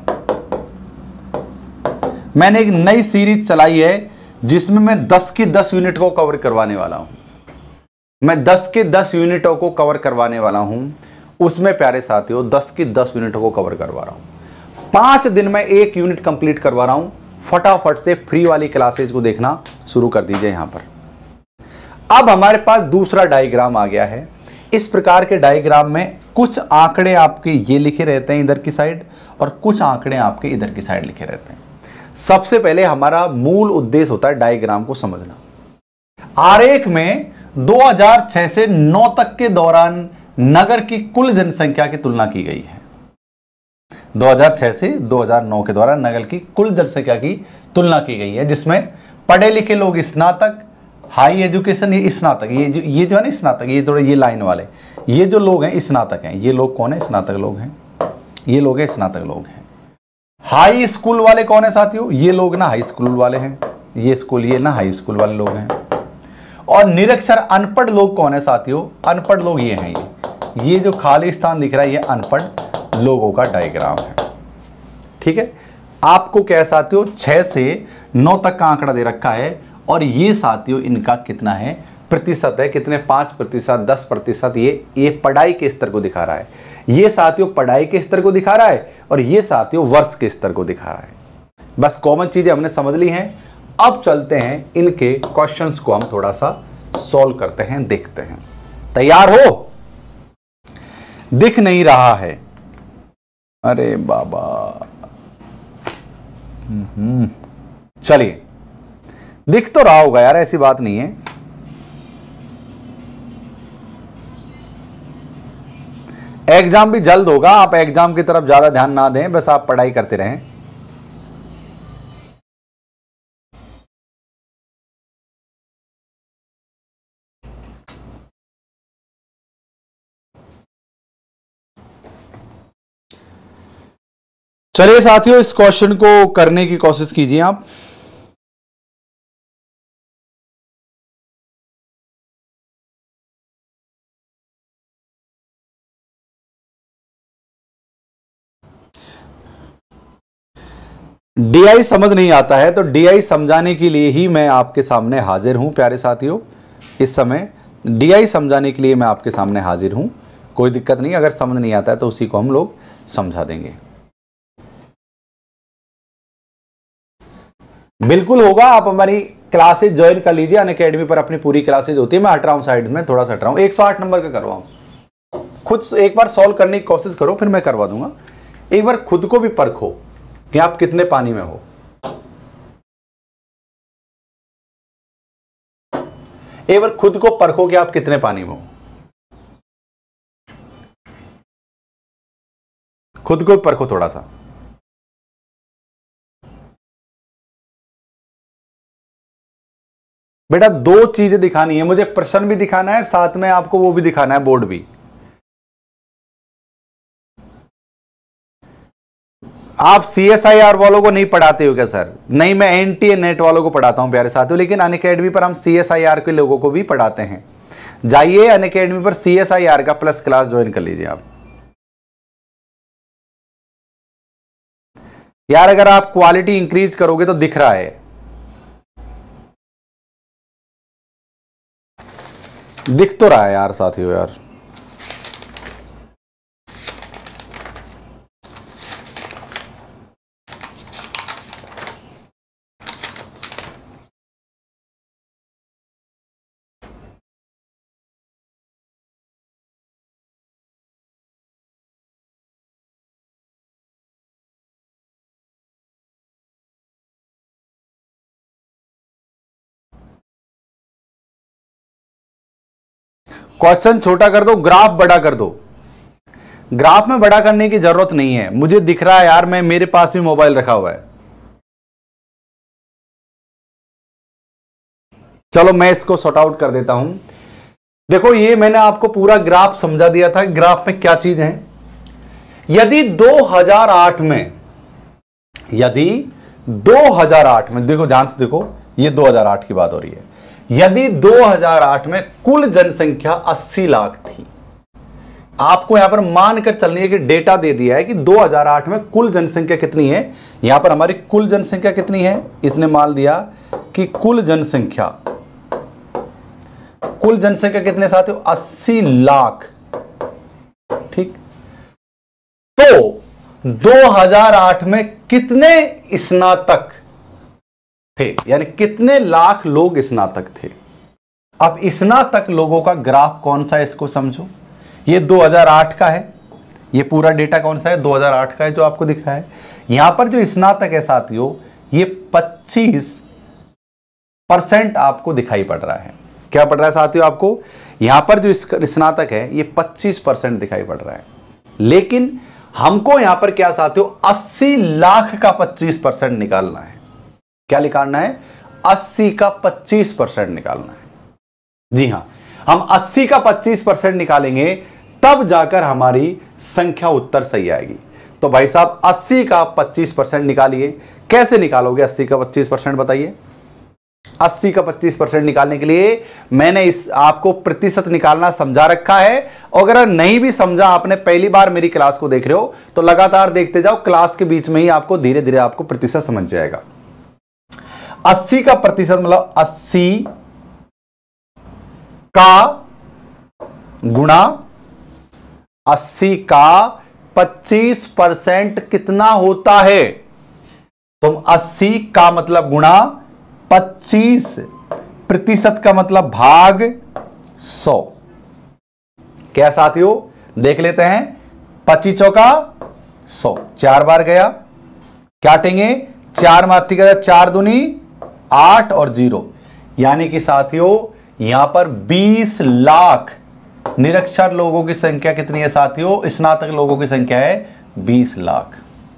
मैंने एक नई सीरीज चलाई है, जिसमें मैं दस की दस यूनिट को कवर करवाने वाला हूं। मैं दस के दस यूनिटों को कवर करवाने वाला हूं। उसमें प्यारे साथियों दस की दस यूनिटों को कवर करवा रहा हूं। पांच दिन में एक यूनिट कंप्लीट करवा रहा हूं। फटाफट से फ्री वाली क्लासेज को देखना शुरू कर दीजिए यहां पर। अब हमारे पास दूसरा डायग्राम आ गया है। इस प्रकार के डायग्राम में कुछ आंकड़े आपके ये लिखे रहते हैं इधर की साइड, और कुछ आंकड़े आपके इधर की साइड लिखे रहते हैं। सबसे पहले हमारा मूल उद्देश्य होता है डायग्राम को समझना। आरेख में दो हज़ार छह से नौ तक के दौरान नगर की कुल जनसंख्या की तुलना की गई है। दो हज़ार छह से दो हज़ार नौ के दौरान नगर की कुल जनसंख्या की तुलना की गई है, जिसमें पढ़े लिखे लोग स्नातक, हाई एजुकेशन, ये स्नातक, ये जो ये जो है ना स्नातक, ये थोड़े ये लाइन वाले, ये जो लोग हैं स्नातक हैं। ये लोग कौन है? स्नातक लोग हैं। ये लोग हैं स्नातक लोग हैं। हाई स्कूल वाले कौन है साथियों? ये लोग ना हाई स्कूल वाले हैं। ये स्कूल ये ना हाई स्कूल वाले लोग हैं। और निरक्षर अनपढ़ लोग कौन है साथियों? अनपढ़ लोग ये हैं। ये ये जो खाली स्थान दिख रहा है, ये अनपढ़ लोगों का डायग्राम है। ठीक है, आपको क्या साथियों छह से नौ तक का आंकड़ा दे रखा है, और ये साथियों इनका कितना है? प्रतिशत है। कितने? पांच प्रतिशत, दस प्रतिशत। ये ये पढ़ाई के स्तर को दिखा रहा है। ये साथियों पढ़ाई के स्तर को दिखा रहा है, और ये साथियों वर्ष के स्तर को दिखा रहा है। बस कॉमन चीजें हमने समझ ली हैं। अब चलते हैं इनके क्वेश्चंस को हम थोड़ा सा सॉल्व करते हैं, देखते हैं। तैयार हो? दिख नहीं रहा है, अरे बाबा। हम्म चलिए, दिख तो रहा होगा यार, ऐसी बात नहीं है। एग्जाम भी जल्द होगा, आप एग्जाम की तरफ ज्यादा ध्यान ना दें, बस आप पढ़ाई करते रहें। चलिए साथियों, इस क्वेश्चन को करने की कोशिश कीजिए आप। डीआई समझ नहीं आता है तो डीआई समझाने के लिए ही मैं आपके सामने हाजिर हूं प्यारे साथियों। इस समय डीआई समझाने के लिए मैं आपके सामने हाजिर हूं, कोई दिक्कत नहीं। अगर समझ नहीं आता है तो उसी को हम लोग समझा देंगे। बिल्कुल होगा, आप हमारी क्लासेज ज्वाइन कर लीजिए। अनअकैडमी पर अपनी पूरी क्लासेज होती है। मैं हट रहा हूं साइड में, थोड़ा सा हट रहा हूं। एक सौ आठ नंबर का करवाऊं, खुद एक बार सॉल्व करने की कोशिश करो, फिर मैं करवा दूंगा। एक बार खुद को भी परखो कि आप कितने पानी में हो। एक बार खुद को परखो कि आप कितने पानी में हो। खुद को परखो थोड़ा सा। बेटा दो चीजें दिखानी है मुझे, प्रश्न भी दिखाना है, साथ में आपको वो भी दिखाना है, बोर्ड भी। आप सी एस आई आर वालों को नहीं पढ़ाते हो क्या सर? नहीं, मैं एन टी ए नेट वालों को पढ़ाता हूं प्यारे साथियों, लेकिन अनअकैडमी पर हम सी एस आई आर के लोगों को भी पढ़ाते हैं। जाइए अनअकैडमी पर सी एस आई आर का प्लस क्लास ज्वाइन कर लीजिए आप। यार अगर आप क्वालिटी इंक्रीज करोगे तो दिख रहा है, दिख तो रहा है यार साथियों यार। क्वेश्चन छोटा कर दो, ग्राफ बड़ा कर दो। ग्राफ में बड़ा करने की जरूरत नहीं है, मुझे दिख रहा है यार, मैं मेरे पास भी मोबाइल रखा हुआ है। चलो मैं इसको सॉर्ट आउट कर देता हूं। देखो ये मैंने आपको पूरा ग्राफ समझा दिया था, ग्राफ में क्या चीज है। यदि दो हज़ार आठ में यदि दो हज़ार आठ में देखो ध्यान से देखो, ये दो हज़ार आठ की बात हो रही है। यदि दो हज़ार आठ में कुल जनसंख्या अस्सी लाख थी, आपको यहां पर मानकर चलने के डेटा दे दिया है कि दो हज़ार आठ में कुल जनसंख्या कितनी है। यहां पर हमारी कुल जनसंख्या कितनी है, इसने मान दिया कि कुल जनसंख्या कुल जनसंख्या कितने साथियों, अस्सी लाख। ठीक, तो दो हज़ार आठ में कितने स्नातक थे, यानी कितने लाख लोग स्नातक थे। अब स्नातक लोगों का ग्राफ कौन सा है, इसको समझो। ये दो हज़ार आठ का है, ये पूरा डेटा कौन सा है, दो हज़ार आठ का है जो आपको दिख रहा है। यहां पर जो स्नातक है साथियों, ये पच्चीस परसेंट आपको दिखाई पड़ रहा है। क्या पड़ रहा है साथियों आपको? यहां पर जो स्नातक है ये पच्चीस परसेंट दिखाई पड़ रहा है, लेकिन हमको यहां पर क्या साथियों, अस्सी लाख का पच्चीस परसेंट निकालना है। क्या निकालना है? अस्सी का पच्चीस परसेंट निकालना है। जी हां, हम अस्सी का पच्चीस परसेंट निकालेंगे तब जाकर हमारी संख्या उत्तर सही आएगी। तो भाई साहब अस्सी का पच्चीस परसेंट निकालिए। कैसे निकालोगे अस्सी का पच्चीस परसेंट, बताइए। अस्सी का पच्चीस परसेंट निकालने के लिए मैंने इस आपको प्रतिशत निकालना समझा रखा है। अगर नहीं भी समझा, आपने पहली बार मेरी क्लास को देख रहे हो तो लगातार देखते जाओ, क्लास के बीच में ही आपको धीरे धीरे आपको प्रतिशत समझ जाएगा। अस्सी का प्रतिशत मतलब अस्सी का गुणा अस्सी का पच्चीस परसेंट कितना होता है। तुम अस्सी का मतलब गुणा पच्चीस, प्रतिशत का मतलब भाग सौ। क्या साथियों, देख लेते हैं। पच्चीस चौका सौ, चार बार गया, काटेंगे, चार मार्टी का चार दूनी आठ और जीरो, यानी कि साथियों यहां पर बीस लाख निरक्षर लोगों की संख्या कितनी है साथियों? स्नातक लोगों की संख्या है बीस लाख।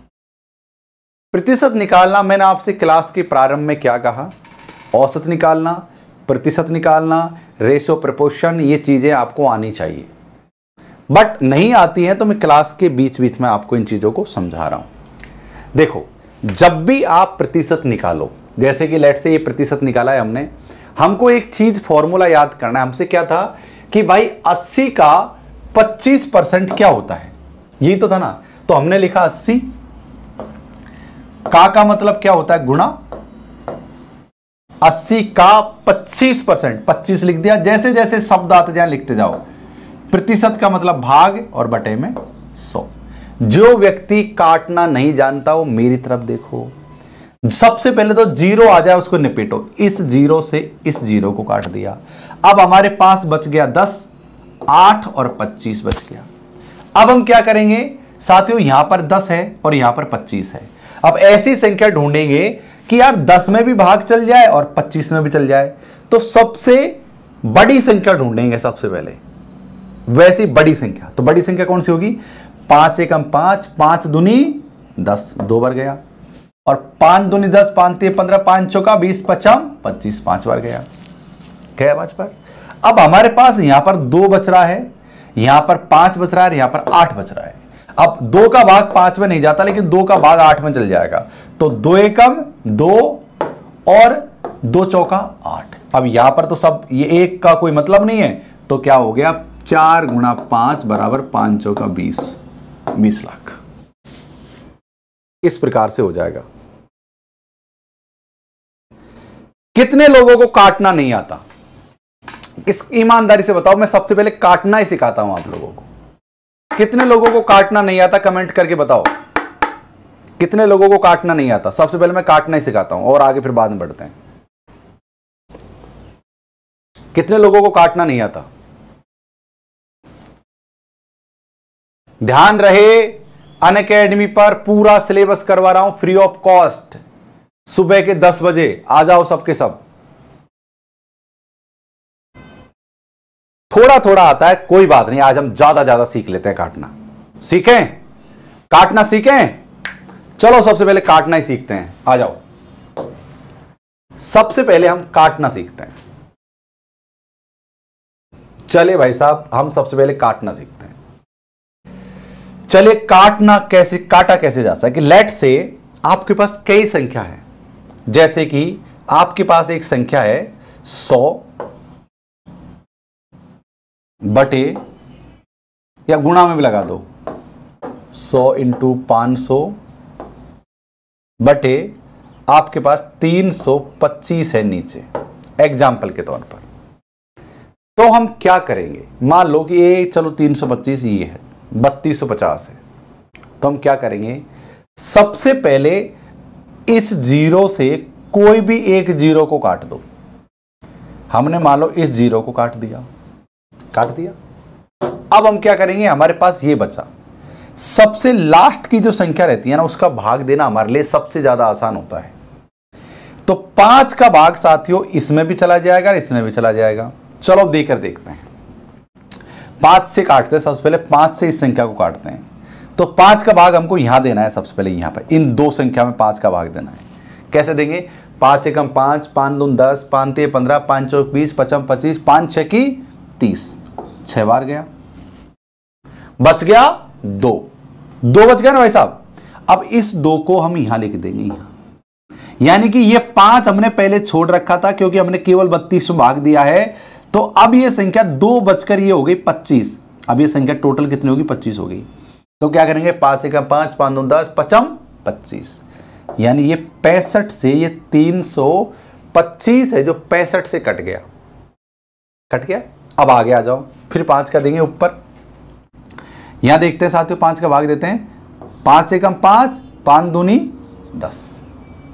प्रतिशत निकालना, मैंने आपसे क्लास के प्रारंभ में क्या कहा? औसत निकालना, प्रतिशत निकालना, रेशियो, प्रपोर्शन, ये चीजें आपको आनी चाहिए। बट नहीं आती हैं तो मैं क्लास के बीच बीच में आपको इन चीजों को समझा रहा हूं। देखो, जब भी आप प्रतिशत निकालो, जैसे कि लेट से ये प्रतिशत निकाला है हमने, हमको एक चीज फॉर्मूला याद करना है। हमसे क्या था कि भाई अस्सी का पच्चीस परसेंट क्या होता है, यही तो था ना। तो हमने लिखा अस्सी का का मतलब क्या होता है? गुणा अस्सी का पच्चीस परसेंट, पच्चीस लिख दिया। जैसे जैसे शब्द आते जाए लिखते जाओ। प्रतिशत का मतलब भाग और बटे में सौ। जो व्यक्ति काटना नहीं जानता वो मेरी तरफ देखो। सबसे पहले तो जीरो आ जाए उसको निपेटो। इस जीरो से इस जीरो को काट दिया। अब हमारे पास बच गया दस, आठ और पच्चीस बच गया। अब हम क्या करेंगे साथियों, यहां पर दस है और यहां पर पच्चीस है। अब ऐसी संख्या ढूंढेंगे कि यार दस में भी भाग चल जाए और पच्चीस में भी चल जाए। तो सबसे बड़ी संख्या ढूंढेंगे सबसे पहले, वैसी बड़ी संख्या। तो बड़ी संख्या कौन सी होगी? पांच एकम पांच, पांच दुनी दस, दो बार गया, और पांच दुनी दस, पांच तीन पंद्रह, पांच चौका बीस, पचम पच्चीस, पांच बार गया, गया पांच बार। अब हमारे पास यहां पर दो बच रहा है, यहां पर पांच बच रहा है, यहां पर आठ बच रहा है। अब दो का भाग पांच में नहीं जाता, लेकिन दो का भाग आठ में चल जाएगा। तो दो एकम दो और दो चौका आठ। अब यहां पर तो सब ये एक का कोई मतलब नहीं है, तो क्या हो गया? चार गुणा पांच बराबर पांच चौका बीस, बीस लाख। इस प्रकार से हो जाएगा। कितने लोगों को काटना नहीं आता? किस ईमानदारी से बताओ। मैं सबसे पहले काटना ही सिखाता हूं आप लोगों को। कितने लोगों को काटना नहीं आता? कमेंट करके बताओ। कितने लोगों को काटना नहीं आता? सबसे पहले मैं काटना ही सिखाता हूं और आगे फिर बाद में बढ़ते हैं। कितने लोगों को काटना नहीं आता? ध्यान रहे, अनअकैडमी पर पूरा सिलेबस करवा रहा हूं फ्री ऑफ कॉस्ट। सुबह के दस बजे आ जाओ सबके सब। थोड़ा थोड़ा आता है, कोई बात नहीं। आज हम ज्यादा ज्यादा सीख लेते हैं। काटना सीखें, काटना सीखें। चलो सबसे पहले काटना ही सीखते हैं। आ जाओ, सबसे पहले हम काटना सीखते हैं। चले भाई साहब, हम सबसे पहले काटना सीखते हैं। चलिए, काटना कैसे, काटा कैसे जा सकता है कि लेट से आपके पास कई संख्या है। जैसे कि आपके पास एक संख्या है सौ बटे, या गुणा में भी लगा दो, सौ इंटू पांच सौ बटे आपके पास तीन सौ पच्चीस है नीचे, एग्जाम्पल के तौर पर। तो हम क्या करेंगे? मान लो कि ये चलो तीन सौ पच्चीस ये है, बत्तीस सौ पचास है। तो हम क्या करेंगे? सबसे पहले इस जीरो से कोई भी एक जीरो को काट दो। हमने मान लो इस जीरो को काट दिया, काट दिया। अब हम क्या करेंगे? हमारे पास ये बचा, सबसे लास्ट की जो संख्या रहती है ना, उसका भाग देना हमारे लिए सबसे ज्यादा आसान होता है। तो पांच का भाग साथियों इसमें भी चला जाएगा, इसमें भी चला जाएगा। चलो देकर देखते हैं। पांच से काटते हैं, सबसे पहले पांच से इस संख्या को काटते हैं। तो पांच का भाग हमको यहां देना है। सबसे पहले यहां पर इन दो संख्या में पांच का भाग देना है। कैसे देंगे? पांच एकम पांच, पांच दून दस, पांच तीन पंद्रह, पांच चौक बीस, पचम पच्चीस, पांच छह की तीस, छह बार गया, बच गया दो, दो बच गया ना भाई साहब। अब इस दो को हम यहां लिख देंगे, यहां। यानी कि ये पांच हमने पहले छोड़ रखा था क्योंकि हमने केवल बत्तीस में भाग दिया है। तो अब ये संख्या दो बचकर ये हो गई पच्चीस। अब ये संख्या टोटल कितनी होगी? पच्चीस होगी। तो क्या करेंगे? पांच एक पांच, पांच दो दस, पचम पच्चीस। यानी ये पैंसठ से ये तीन सौ पच्चीस है जो पैंसठ से कट गया, कट गया। अब आगे आ जाओ, फिर पांच का देंगे ऊपर। यहां देखते हैं साथियों, पांच का भाग देते हैं। पांच एकम पांच, पांच दूनी दस,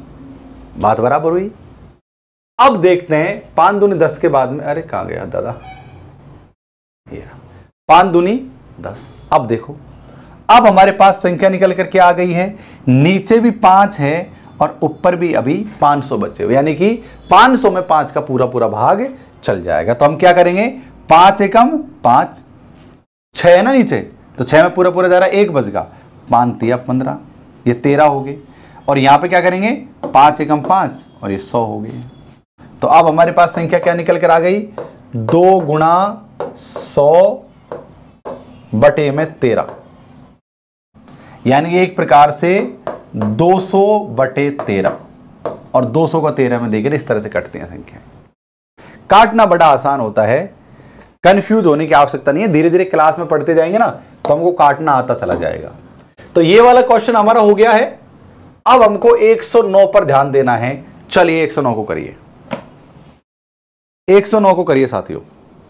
बात बराबर हुई। अब देखते हैं पांच दूनी दस के बाद में, अरे कहां गया दादा, ये पांच दूनी दस। अब देखो, अब हमारे पास संख्या निकल करके आ गई है, नीचे भी पांच है और ऊपर भी अभी पांच सौ बचे हुए, यानी कि पांच सौ में पांच का पूरा पूरा भाग चल जाएगा। तो हम क्या करेंगे, पांच एकम पांच, छह है ना नीचे, तो छह में पूरा पूरा जा रहा है, एक बचेगा, पांच तिया पंद्रह, ये तेरह हो गए। और यहां पे क्या करेंगे, पांच एकम पांच और ये सौ हो गए। तो अब हमारे पास संख्या क्या निकल कर आ गई, दो गुणा सौ बटे में तेरह, यानी एक प्रकार से दो सौ बटे तेरह, और दो सौ का तेरह में देखिए इस तरह से कटती हैं संख्या। काटना बड़ा आसान होता है, कंफ्यूज होने की आवश्यकता नहीं है, धीरे धीरे क्लास में पढ़ते जाएंगे ना तो हमको काटना आता चला जाएगा। तो ये वाला क्वेश्चन हमारा हो गया है। अब हमको एक सौ नौ पर ध्यान देना है। चलिए एक सौ नौ को करिए, एक सौ नौ को करिए साथियों।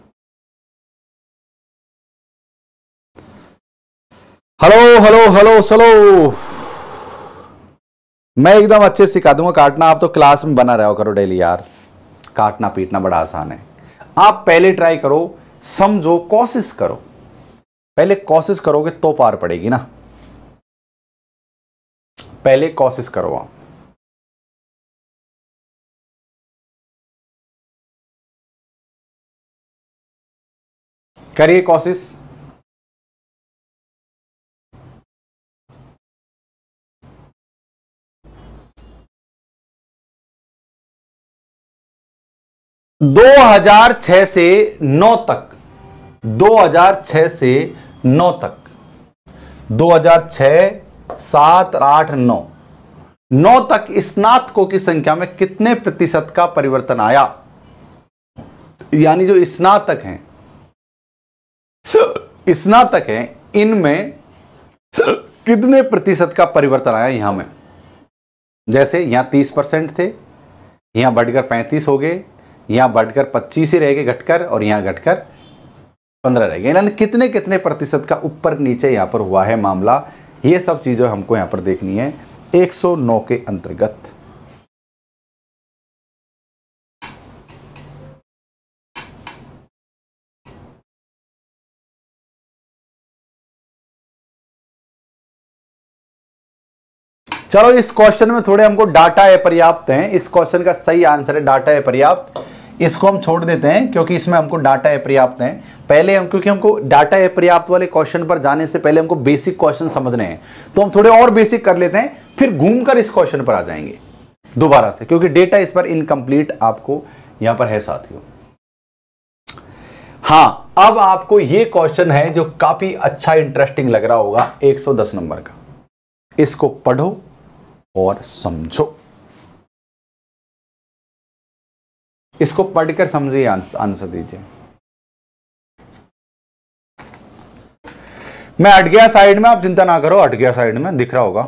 हेलो हेलो हेलो चलो, मैं एकदम अच्छे से सिखा दूंगा काटना, आप तो क्लास में बना रहा करो डेली यार। काटना पीटना बड़ा आसान है, आप पहले ट्राई करो, समझो, कोशिश करो। पहले कोशिश करोगे तो पार पड़ेगी ना, पहले कोशिश करो आप। करिए कोशिश। दो हज़ार छह से नौ तक, दो हज़ार छह से नौ तक, दो हज़ार छह, सात, आठ, नौ, नौ तक स्नातकों की संख्या में कितने प्रतिशत का परिवर्तन आया, यानी जो स्नातक हैं, स्नातक हैं, इनमें कितने प्रतिशत का परिवर्तन आया यहां में। जैसे यहां तीस परसेंट थे, यहां बढ़कर पैंतीस हो गए, यहां बढ़कर पच्चीस ही रह गए घटकर, और यहां घटकर पंद्रह रह गए, यानी कितने कितने प्रतिशत का ऊपर नीचे यहां पर हुआ है मामला। ये सब चीजें हमको यहां पर देखनी है एक सौ नौ के अंतर्गत। चलो इस क्वेश्चन में थोड़े हमको डाटा अपर्याप्त हैं, इस क्वेश्चन का सही आंसर है डाटा अपर्याप्त। इसको हम छोड़ देते हैं क्योंकि इसमें हमको डाटा अपर्याप्त हैं। पहले हम, क्योंकि हमको डाटा अपर्याप्त वाले क्वेश्चन पर जाने से पहले हमको बेसिक क्वेश्चन समझने हैं, तो हम थोड़े और बेसिक कर लेते हैं, फिर घूमकर इस क्वेश्चन पर आ जाएंगे दोबारा से, क्योंकि डेटा इस पर इनकम्प्लीट आपको यहां पर है साथियों। हाँ, अब आपको ये क्वेश्चन है जो काफी अच्छा इंटरेस्टिंग लग रहा होगा, एक सौ दस नंबर का। इसको पढ़ो और समझो, इसको पढ़कर समझिए, आंसर दीजिए। मैं हट गया साइड में, आप चिंता ना करो, हट गया साइड में, दिख रहा होगा।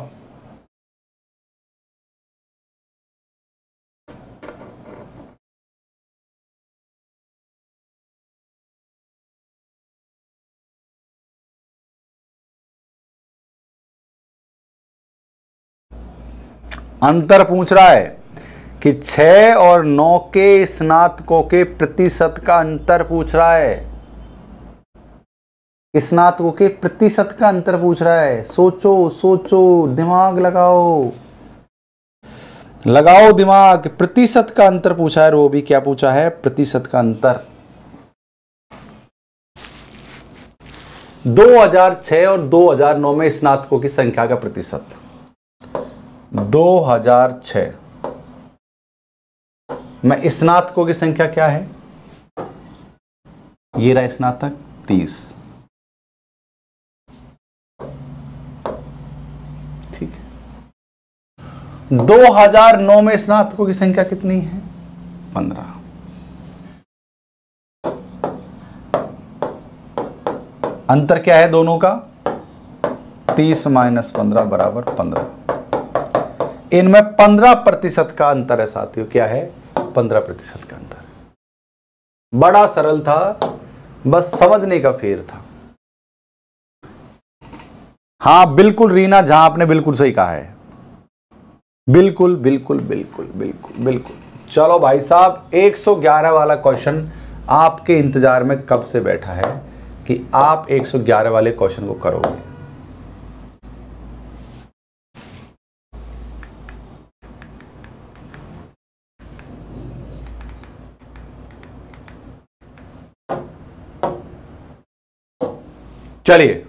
अंतर पूछ रहा है कि छह और नौ के स्नातकों के प्रतिशत का अंतर पूछ रहा है, स्नातकों के प्रतिशत का अंतर पूछ रहा है। सोचो सोचो, दिमाग लगाओ, लगाओ दिमाग। प्रतिशत का अंतर पूछा है, वो भी क्या पूछा है, प्रतिशत का अंतर। दो हज़ार छह और दो हज़ार नौ में स्नातकों की संख्या का प्रतिशत। दो हज़ार छह में स्नातकों की संख्या क्या है, ये रहा स्नातक तीस, ठीक है। दो हज़ार नौ में स्नातकों की संख्या कितनी है, पंद्रह। अंतर क्या है दोनों का, तीस माइनस पंद्रह बराबर पंद्रह। इनमें पंद्रह प्रतिशत का अंतर है साथियों, क्या है, पंद्रह प्रतिशत का अंतर। बड़ा सरल था, बस समझने का फेर था। हाँ बिल्कुल रीना, जहां आपने बिल्कुल सही कहा है, बिल्कुल बिल्कुल बिल्कुल बिल्कुल बिल्कुल। चलो भाई साहब, एक सौ ग्यारह वाला क्वेश्चन आपके इंतजार में कब से बैठा है कि आप एक सौ ग्यारह वाले क्वेश्चन को करोगे। चलिए,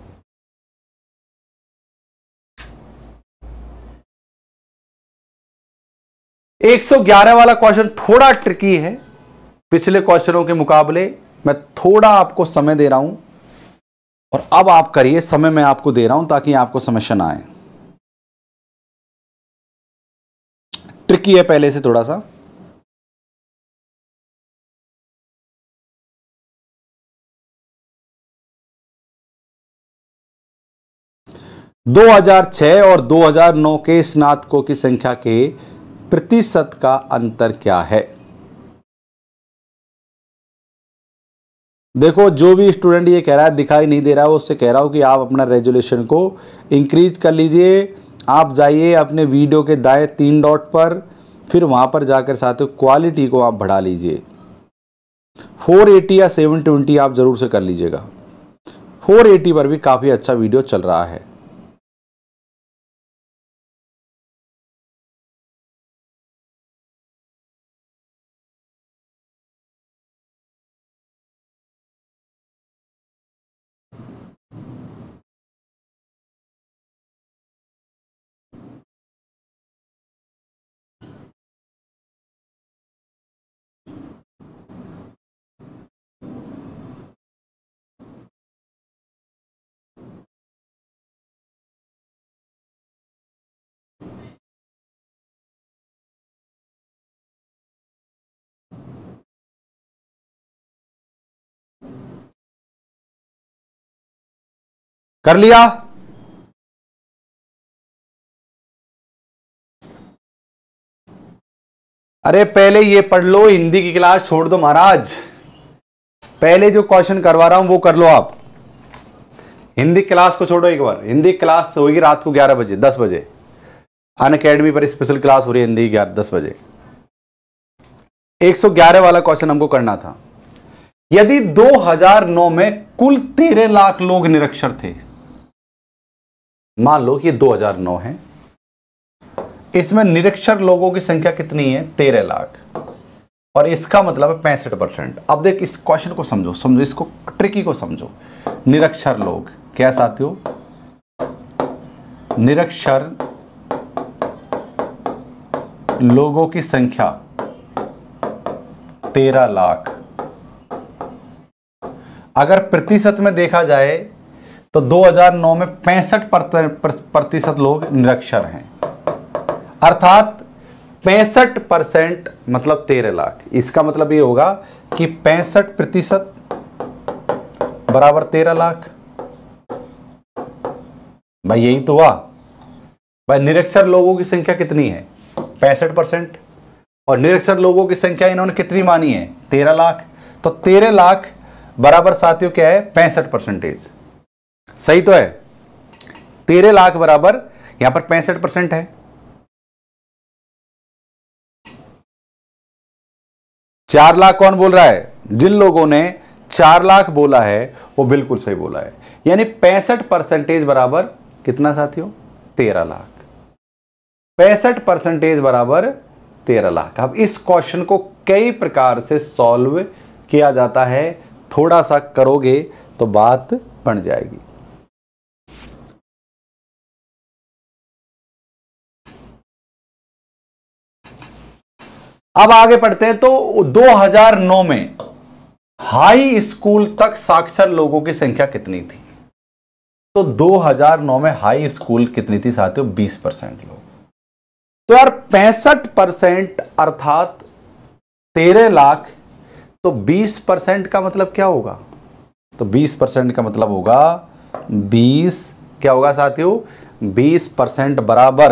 एक सौ ग्यारह वाला क्वेश्चन थोड़ा ट्रिकी है पिछले क्वेश्चनों के मुकाबले। मैं थोड़ा आपको समय दे रहा हूं और अब आप करिए। समय मैं आपको दे रहा हूं ताकि आपको समझ ना आए। ट्रिकी है पहले से थोड़ा सा। दो हज़ार छह और दो हज़ार नौ के स्नातकों की संख्या के प्रतिशत का अंतर क्या है। देखो, जो भी स्टूडेंट ये कह रहा है दिखाई नहीं दे रहा है, उससे कह रहा हूं कि आप अपना रेजोल्यूशन को इंक्रीज कर लीजिए। आप जाइए अपने वीडियो के दाएं तीन डॉट पर, फिर वहां पर जाकर साथियों क्वालिटी को आप बढ़ा लीजिए। चार सौ अस्सी या सात सौ बीस आप जरूर से कर लीजिएगा। चार सौ अस्सी पर भी काफी अच्छा वीडियो चल रहा है। कर लिया? अरे पहले ये पढ़ लो, हिंदी की क्लास छोड़ दो महाराज। पहले जो क्वेश्चन करवा रहा हूं वो कर लो आप। हिंदी क्लास को छोड़ो एक बार। हिंदी क्लास होगी रात को ग्यारह बजे दस बजे अन अकेडमी पर स्पेशल क्लास हो रही है हिंदी ग्यारह दस बजे। एक सौ ग्यारह वाला क्वेश्चन हमको करना था। यदि दो हज़ार नौ में कुल तेरह लाख लोग निरक्षर थे, मान लो कि दो हज़ार नौ है, इसमें निरक्षर लोगों की संख्या कितनी है? तेरह लाख, और इसका मतलब है पैंसठ परसेंट। अब देख, इस क्वेश्चन को समझो समझो इसको ट्रिकी को समझो। निरक्षर लोग क्या साथियों? निरक्षर लोगों की संख्या तेरह लाख। अगर प्रतिशत में देखा जाए तो दो हज़ार नौ में पैंसठ प्रतिशत लोग निरक्षर हैं, अर्थात पैंसठ परसेंट मतलब तेरह लाख। इसका मतलब ये होगा कि पैंसठ प्रतिशत बराबर तेरह लाख। भाई यही तो हुआ। भाई निरक्षर लोगों की संख्या कितनी है? पैंसठ परसेंट, और निरक्षर लोगों की संख्या इन्होंने कितनी मानी है? तेरह लाख। तो तेरह लाख बराबर साथियों क्या है? पैंसठ परसेंटेज। सही तो है? तेरह लाख बराबर यहां पर पैंसठ परसेंट है। चार लाख कौन बोल रहा है? जिन लोगों ने चार लाख बोला है वो बिल्कुल सही बोला है। यानी पैंसठ परसेंटेज बराबर कितना साथियों? तेरह लाख। पैंसठ परसेंटेज बराबर तेरह लाख। अब इस क्वेश्चन को कई प्रकार से सॉल्व किया जाता है, थोड़ा सा करोगे तो बात बन जाएगी। अब आगे पढ़ते हैं। तो दो हज़ार नौ में हाई स्कूल तक साक्षर लोगों की संख्या कितनी थी? तो दो हज़ार नौ में हाई स्कूल कितनी थी साथियों? बीस परसेंट लोग। तो यार पैंसठ परसेंट अर्थात तेरह लाख, तो बीस परसेंट का मतलब क्या होगा? तो बीस परसेंट का मतलब होगा बीस, क्या होगा साथियों? बीस परसेंट बराबर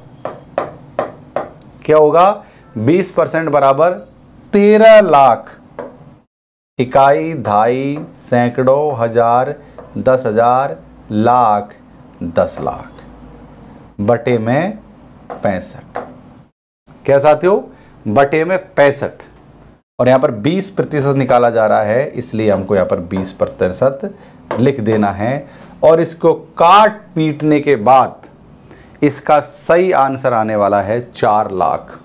क्या होगा? बीस परसेंट बराबर तेरह लाख। इकाई, ढाई, सैकड़ों, हजार, दस हजार, लाख, दस लाख बटे में पैंसठ। क्या साथियों, बटे में पैंसठ, और यहां पर बीस प्रतिशत निकाला जा रहा है, इसलिए हमको यहां पर बीस प्रतिशत लिख देना है। और इसको काट पीटने के बाद इसका सही आंसर आने वाला है चार लाख।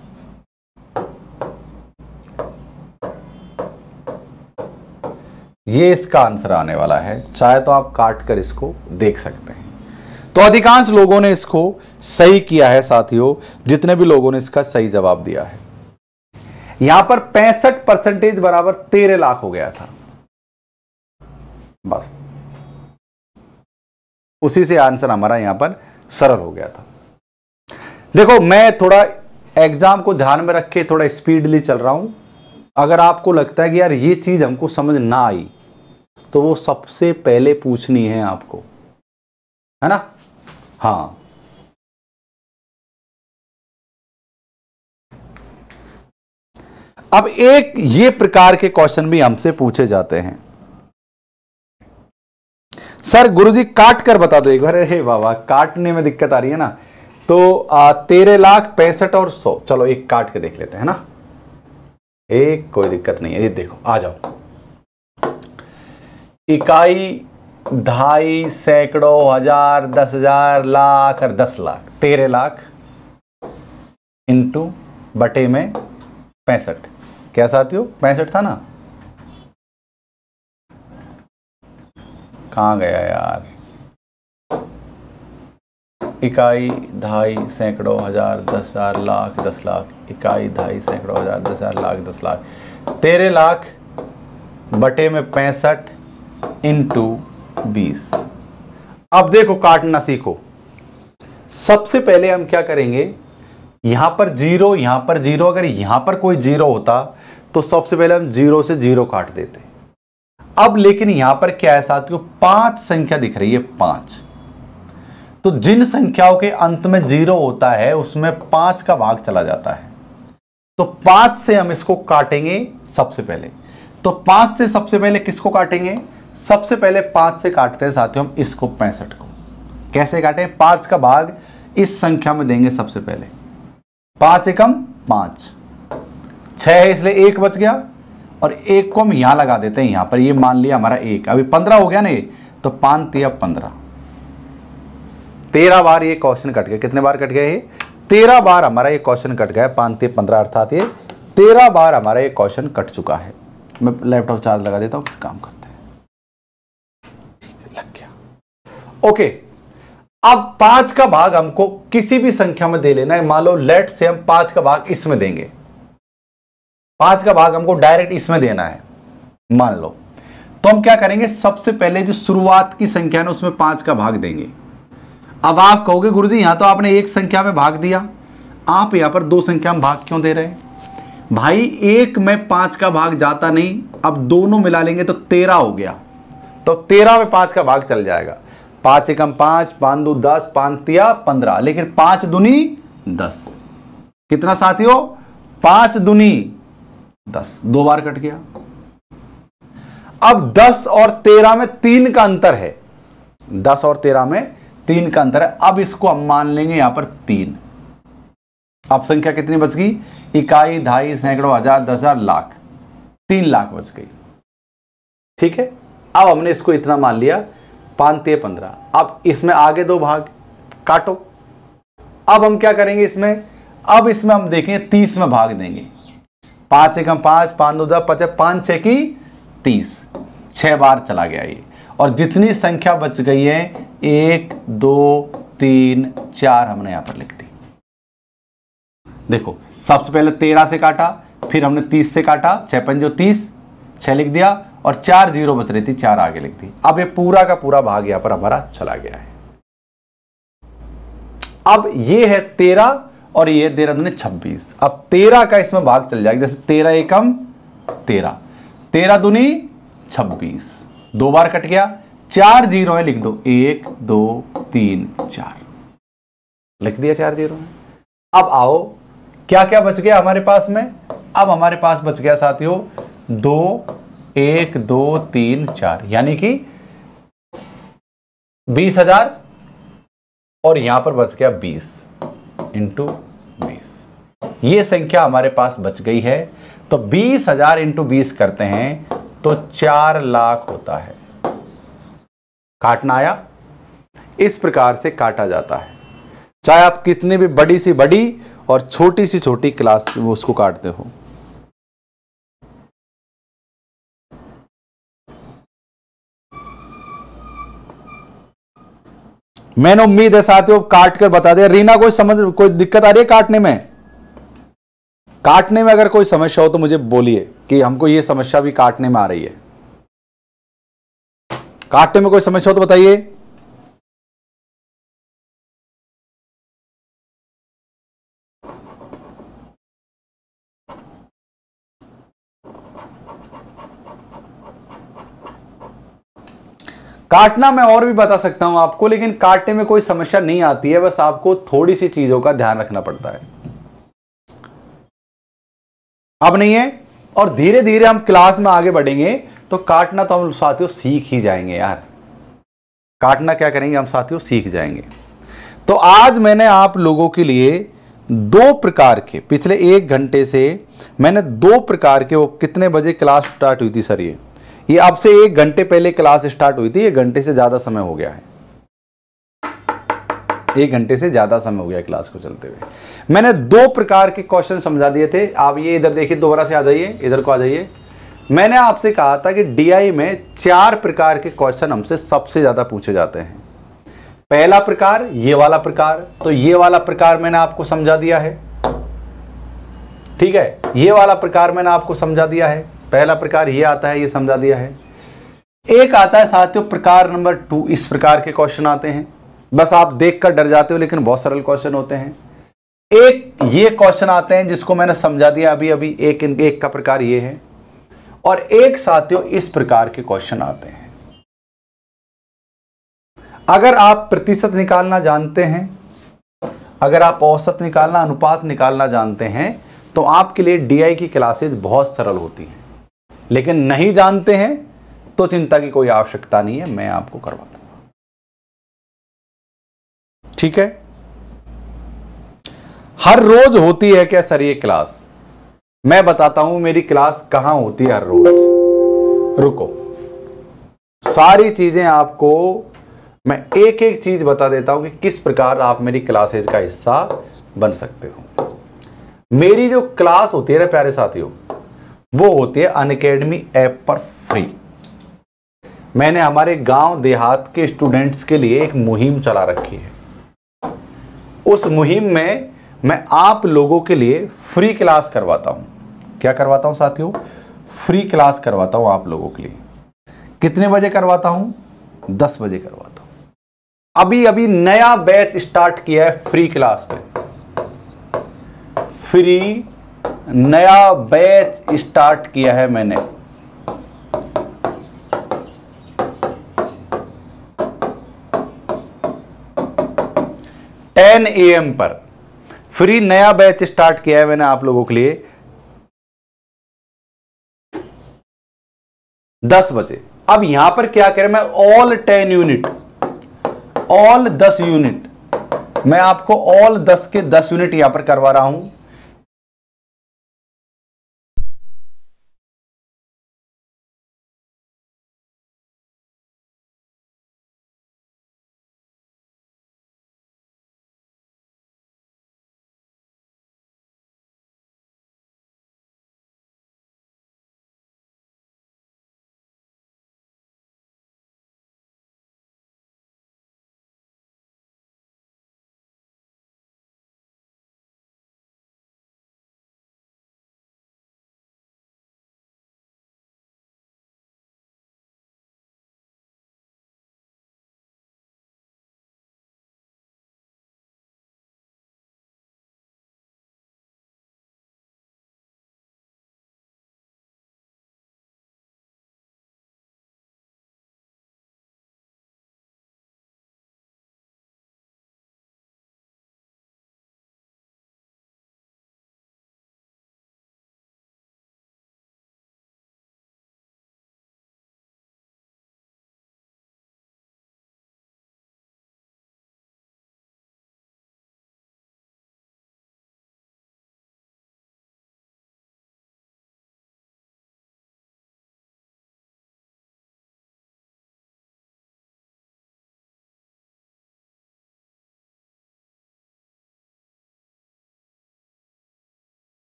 ये इसका आंसर आने वाला है, चाहे तो आप काट कर इसको देख सकते हैं। तो अधिकांश लोगों ने इसको सही किया है साथियों, जितने भी लोगों ने इसका सही जवाब दिया है। यहां पर पैंसठ परसेंटेज बराबर तेरह लाख हो गया था, बस उसी से आंसर हमारा यहां पर सरल हो गया था। देखो, मैं थोड़ा एग्जाम को ध्यान में रख के थोड़ा स्पीडली चल रहा हूं। अगर आपको लगता है कि यार ये चीज हमको समझ ना आई, तो वो सबसे पहले पूछनी है आपको, है ना? हाँ, अब एक ये प्रकार के क्वेश्चन भी हमसे पूछे जाते हैं, सर गुरुजी काट कर बता दो एक बार। अरे बाबा, काटने में दिक्कत आ रही है ना, तो तेरह लाख पैंसठ और सौ, चलो एक काट के देख लेते हैं ना, एक कोई दिक्कत नहीं है। ये देखो, आ जाओ। इकाई, ढाई, सैकड़ों, हजार, दस हजार, लाख और दस लाख। तेरह लाख इंटू बटे में पैंसठ। क्या साथियों, पैंसठ था ना? कहां गया यार? इकाई, ढाई, सैकड़ों, हजार, दस हजार, लाख, दस लाख। इकाई, ढाई, सैकड़ों, हजार, दस हजार, लाख, दस लाख। तेरह लाख बटे में पैंसठ इंटू बीस। अब देखो, काटना सीखो। सबसे पहले हम क्या करेंगे, यहां पर जीरो, यहां पर जीरो, अगर यहां पर कोई जीरो होता तो सबसे पहले हम जीरो से जीरो काट देते। अब लेकिन यहां पर क्या है साथियों, पांच संख्या दिख रही है, पांच। तो जिन संख्याओं के अंत में जीरो होता है उसमें पांच का भाग चला जाता है, तो पांच से हम इसको काटेंगे सबसे पहले। तो पांच से सबसे पहले किसको काटेंगे? सबसे पहले पांच से काटते हैं साथियों हम इसको, पैंसठ को। कैसे काटें? पांच का भाग इस संख्या में देंगे सबसे पहले। पांच एकम पांच, छह है इसलिए एक बच गया, और एक को हम यहां लगा देते हैं, यहां पर ये मान लिया हमारा एक। अभी पंद्रह हो गया ना ये, तो पांच तिया पंद्रह। तेरह बार ये क्वेश्चन कट गया। कितने बार कट गया ये? तेरह बार हमारा ये क्वेश्चन कट गया। पांच तिया पंद्रह, अर्थात ये तेरह बार हमारा ये क्वेश्चन कट चुका है। मैं लैपटॉप चार्ज लगा देता हूं, काम करते हैं। ठीक है, लग गया। ओके, अब पांच का भाग हमको किसी भी संख्या में दे लेना है। मान लो लेट से हम पांच का भाग इसमें देंगे, पांच का भाग हमको डायरेक्ट इसमें देना है मान लो, तो हम क्या करेंगे, सबसे पहले जो शुरुआत की संख्या है ना उसमें पांच का भाग देंगे। अब आप कहोगे गुरुजी यहां तो आपने एक संख्या में भाग दिया, आप यहां पर दो संख्या में भाग क्यों दे रहे हैं? भाई एक में पांच का भाग जाता नहीं, अब दोनों मिला लेंगे तो तेरह हो गया, तो तेरह में पांच का भाग चल जाएगा। पांच एकम पांच, पांच दो दस, पांच तिया पंद्रह, लेकिन पांच दुनी दस। कितना साथियों? पांच दुनी दस। दो बार कट गया। अब दस और तेरह में तीन का अंतर है, दस और तेरह में तीन का अंतर है। अब इसको हम मान लेंगे यहां पर तीन। अब संख्या कितनी बच गई? इकाई, ढाई, सैकड़ों, हजार, दस हजार, लाख। तीन लाख बच गई। ठीक है, अब हमने इसको इतना मान लिया, पांच तिया पंद्रह। अब इसमें आगे दो भाग काटो। अब हम क्या करेंगे इसमें, अब इसमें हम देखेंगे तीस में भाग देंगे। पांच एकम पांच, पांच दो दस, पचास, पांच छह की तीस, छह बार चला गया ये। और जितनी संख्या बच गई है, एक, दो, तीन, चार, हमने यहां पर लिख दी। देखो, सबसे पहले तेरह से काटा, फिर हमने तीस से काटा, छह पंजो तीस, छह लिख दिया, और चार जीरो बच रही थी, चार आगे लिख दी। अब ये पूरा का पूरा भाग यहां पर हमारा चला गया है। अब ये है तेरह और ये तेरह दूनी छब्बीस। अब तेरह का इसमें भाग चल जाएगा, जैसे तेरह एकम तेरह, तेरह दूनी छब्बीस, दो बार कट गया। चार जीरो है, लिख दो, एक, दो, तीन, चार, लिख दिया चार जीरो है। अब आओ, क्या क्या बच गया हमारे पास में? अब हमारे पास बच गया साथियों दो, एक, दो, तीन, चार, यानी कि बीस हजार, और यहां पर बच गया बीस। इंटू बीस, ये संख्या हमारे पास बच गई है। तो बीस हजार इंटू बीस करते हैं तो चार लाख होता है। काटना आया? इस प्रकार से काटा जाता है, चाहे आप कितनी भी बड़ी सी बड़ी और छोटी सी छोटी क्लास उसको काटते हो। मैंने उम्मीद है साथियों काट कर बता दिया। रीना कोई समझ कोई दिक्कत आ रही है काटने में? काटने में अगर कोई समस्या हो तो मुझे बोलिए कि हमको ये समस्या भी काटने में आ रही है। काटने में कोई समस्या हो तो बताइए। काटना मैं और भी बता सकता हूं आपको, लेकिन काटने में कोई समस्या नहीं आती है, बस आपको थोड़ी सी चीजों का ध्यान रखना पड़ता है। अब नहीं है, और धीरे धीरे हम क्लास में आगे बढ़ेंगे तो काटना तो हम साथियों सीख ही जाएंगे यार। काटना क्या करेंगे हम साथियों, सीख जाएंगे। तो आज मैंने आप लोगों के लिए दो प्रकार के, पिछले एक घंटे से मैंने दो प्रकार के, वो कितने बजे क्लास स्टार्ट हुई थी सर? ये ये अब से एक घंटे पहले क्लास स्टार्ट हुई थी, एक घंटे से ज्यादा समय हो गया है, एक घंटे से ज्यादा समय हो गया क्लास को चलते हुए। मैंने दो प्रकार के क्वेश्चन समझा दिए थे। आप ये इधर देखिए, दोबारा से आ जाइए, इधर को आ जाइए। मैंने आपसे कहा था कि डीआई में चार प्रकार के क्वेश्चन हमसे सबसे ज्यादा पूछे जाते हैं। पहला प्रकार ये वाला प्रकार, तो ये वाला प्रकार मैंने आपको समझा दिया है, ठीक है। ये वाला प्रकार मैंने आपको समझा दिया है, पहला प्रकार ये आता है, ये समझा दिया है। एक आता है साथियों प्रकार नंबर टू, इस प्रकार के क्वेश्चन आते हैं, बस आप देखकर डर जाते हो लेकिन बहुत सरल क्वेश्चन होते हैं। एक ये क्वेश्चन आते हैं जिसको मैंने समझा दिया अभी अभी, एक एक का प्रकार ये है, और एक साथियों इस प्रकार के क्वेश्चन आते हैं। अगर आप प्रतिशत निकालना जानते हैं, अगर आप औसत निकालना, अनुपात निकालना जानते हैं, तो आपके लिए डीआई की क्लासेज बहुत सरल होती हैं। लेकिन नहीं जानते हैं तो चिंता की कोई आवश्यकता नहीं है, मैं आपको करवा दूंगा, ठीक है। हर रोज होती है क्या सर ये क्लास? मैं बताता हूं मेरी क्लास कहां होती है हर रोज। रुको, सारी चीजें आपको मैं एक एक चीज बता देता हूं कि किस प्रकार आप मेरी क्लासेज का हिस्सा बन सकते हो। मेरी जो क्लास होती है ना प्यारे साथियों, वो होती है अनअकैडमी ऐप पर फ्री। मैंने हमारे गांव देहात के स्टूडेंट्स के लिए एक मुहिम चला रखी है। उस मुहिम में मैं आप लोगों के लिए फ्री क्लास करवाता हूं। क्या करवाता हूं साथियों? फ्री क्लास करवाता हूं आप लोगों के लिए। कितने बजे करवाता हूं? दस बजे करवाता हूं। अभी अभी नया बैच स्टार्ट किया है फ्री क्लास में, फ्री नया बैच स्टार्ट किया है मैंने। टेन ए एम पर फ्री नया बैच स्टार्ट किया है मैंने आप लोगों के लिए दस बजे। अब यहां पर क्या करें, मैं ऑल टेन यूनिट, ऑल दस यूनिट, मैं आपको ऑल दस के दस यूनिट यहां पर करवा रहा हूं।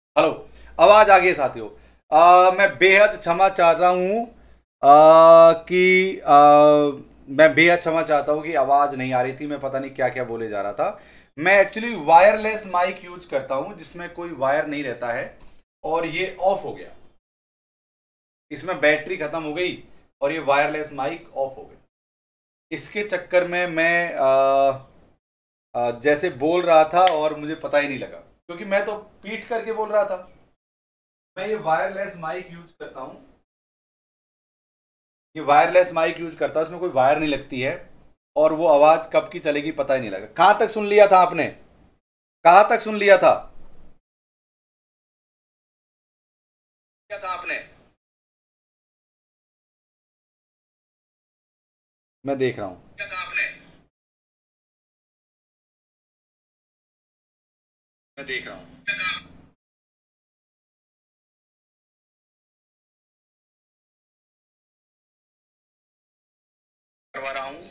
हेलो, आवाज आ गई है साथियों। आ, मैं बेहद क्षमा चाह रहा हूं आ, कि आ, मैं बेहद क्षमा चाहता हूं कि आवाज नहीं आ रही थी। मैं पता नहीं क्या क्या बोले जा रहा था। मैं एक्चुअली वायरलेस माइक यूज करता हूं जिसमें कोई वायर नहीं रहता है, और ये ऑफ हो गया, इसमें बैटरी खत्म हो गई और ये वायरलेस माइक ऑफ हो गई। इसके चक्कर में मैं आ, आ, जैसे बोल रहा था और मुझे पता ही नहीं लगा, क्योंकि मैं तो पीट करके बोल रहा था। मैं ये वायरलेस माइक यूज करता हूं, ये वायरलेस माइक यूज करता हूं, इसमें कोई वायर नहीं लगती है, और वो आवाज कब की चलेगी पता ही नहीं लगा। कहां तक सुन लिया था आपने? कहां तक सुन लिया था? क्या था आपने? मैं देख रहा हूं। क्या था आपने? मैं देख रहा हूं। क्या था? करवा रहा हूं।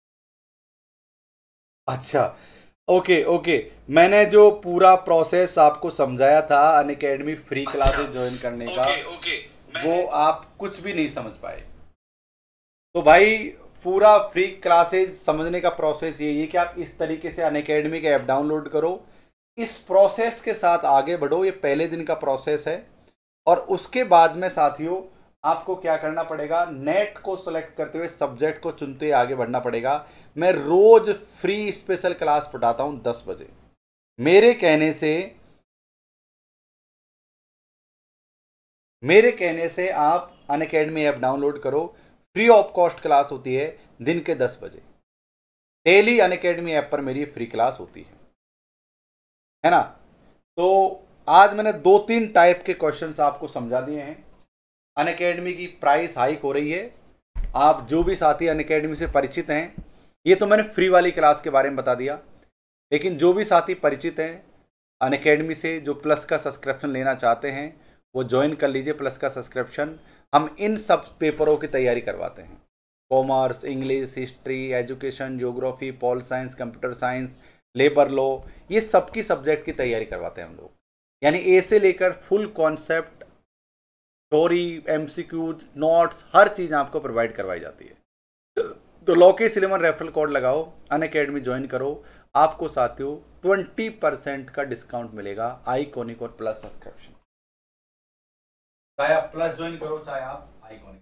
अच्छा, ओके ओके। मैंने जो पूरा प्रोसेस आपको समझाया था अनअकैडमी फ्री क्लासेस ज्वाइन करने का, ओके ओके, वो आप कुछ भी नहीं समझ पाए। तो भाई, पूरा फ्री क्लासेस समझने का प्रोसेस यही है कि आप इस तरीके से अनअकैडमी का ऐप डाउनलोड करो, इस प्रोसेस के साथ आगे बढ़ो। ये पहले दिन का प्रोसेस है, और उसके बाद में साथियों आपको क्या करना पड़ेगा, नेट को सेलेक्ट करते हुए सब्जेक्ट को चुनते हुए आगे बढ़ना पड़ेगा। मैं रोज फ्री स्पेशल क्लास पढ़ाता हूं दस बजे। मेरे कहने से मेरे कहने से आप अनअकैडमी ऐप डाउनलोड करो। फ्री ऑफ कॉस्ट क्लास होती है दिन के दस बजे। डेली अनअकैडमी ऐप पर मेरी फ्री क्लास होती है है ना। तो आज मैंने दो तीन टाइप के क्वेश्चंस आपको समझा दिए हैं। अनअकैडमी की प्राइस हाइक हो रही है। आप जो भी साथी अनअकैडमी से परिचित हैं, ये तो मैंने फ्री वाली क्लास के बारे में बता दिया, लेकिन जो भी साथी परिचित हैं अनअकैडमी से, जो प्लस का सब्सक्रिप्शन लेना चाहते हैं, वो ज्वाइन कर लीजिए प्लस का सब्सक्रिप्शन। हम इन सब पेपरों की तैयारी करवाते हैं। Commerce, English, history, education, geography, pol science, computer science, labour law, ये सबकी सब्जेक्ट की तैयारी करवाते हैं हम लोग। यानी ए से लेकर full concept, story, MCQs, notes, हर चीज़ आपको प्रोवाइड करवाई जाती है। तो लॉकेश इलेवन रेफरल कोड लगाओ, अनअकैडमी ज्वाइन करो। आपको साथियों ट्वेंटी परसेंट का डिस्काउंट मिलेगा आईकॉनिक और प्लस सब्सक्रिप्शन। चाहे आप प्लस ज्वाइन करो, चाहे आप आईकॉनिक।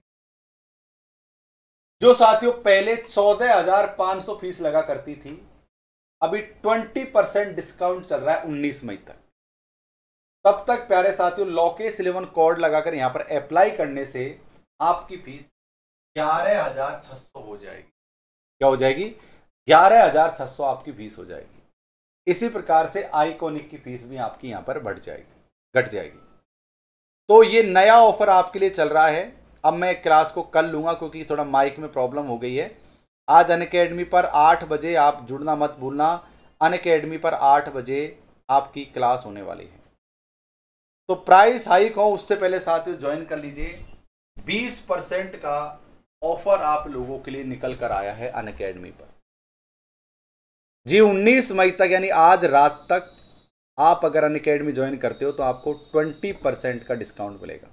जो साथियों पहले चौदह हजार पांच सौ फीस लगा करती थी, अभी ट्वेंटी परसेंट डिस्काउंट चल रहा है उन्नीस मई तक। तब तक प्यारे साथियों लॉकेश इलेवन कोड लगाकर यहां पर अप्लाई करने से आपकी फीस ग्यारह हजार छह सौ हो जाएगी। क्या हो जाएगी? ग्यारह हजार छह सौ आपकी फीस हो जाएगी। इसी प्रकार से आईकॉनिक की फीस भी आपकी यहां पर बढ़ जाएगी, घट जाएगी। तो ये नया ऑफर आपके लिए चल रहा है। अब मैं क्लास को कल लूंगा क्योंकि थोड़ा माइक में प्रॉब्लम हो गई है। आज अनअकैडमी पर आठ बजे आप जुड़ना मत भूलना। अनअकैडमी पर आठ बजे आपकी क्लास होने वाली है। तो प्राइस हाइक हो उससे पहले साथियों ज्वाइन कर लीजिए। बीस परसेंट का ऑफर आप लोगों के लिए निकल कर आया है अनअकैडमी पर। जी उन्नीस मई तक, यानी आज रात तक आप अगर अनअकैडमी ज्वाइन करते हो तो आपको ट्वेंटी परसेंट का डिस्काउंट मिलेगा।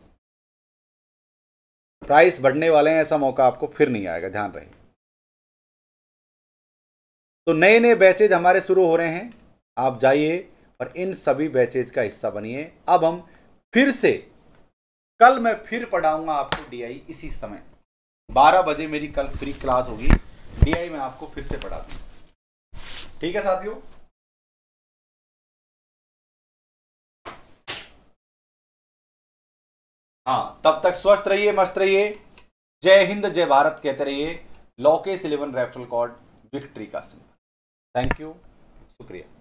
प्राइस बढ़ने वाले हैं, ऐसा मौका आपको फिर नहीं आएगा, ध्यान रहे। तो नए नए बैचेज हमारे शुरू हो रहे हैं, आप जाइए और इन सभी बैचेज का हिस्सा बनिए। अब हम फिर से, कल मैं फिर पढ़ाऊंगा आपको डीआई इसी समय बारह बजे मेरी कल फ्री क्लास होगी। डीआई मैं आपको फिर से पढ़ा दूंगा। ठीक है साथियों। हाँ, तब तक स्वस्थ रहिए, मस्त रहिए। जय हिंद, जय भारत कहते रहिए। Lokesh eleven referral code victory का सिंबल। थैंक यू, शुक्रिया।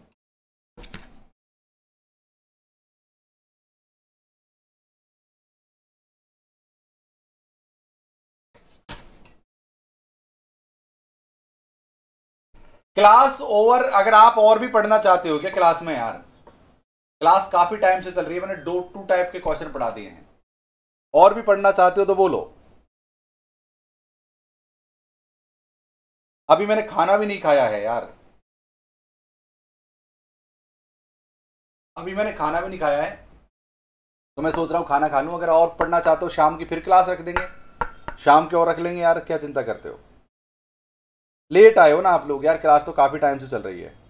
Class over. अगर आप और भी पढ़ना चाहते हो क्या क्लास में? यार क्लास काफी टाइम से चल रही है, मैंने दो टू टाइप के क्वेश्चन पढ़ा दिए हैं। और भी पढ़ना चाहते हो तो बोलो। अभी मैंने खाना भी नहीं खाया है यार, अभी मैंने खाना भी नहीं खाया है। तो मैं सोच रहा हूँ खाना खा लूँ, अगर और पढ़ना चाहते हो शाम की फिर क्लास रख देंगे, शाम की और रख लेंगे यार, क्या चिंता करते हो। लेट आए हो ना आप लोग यार, क्लास तो काफी टाइम से चल रही है।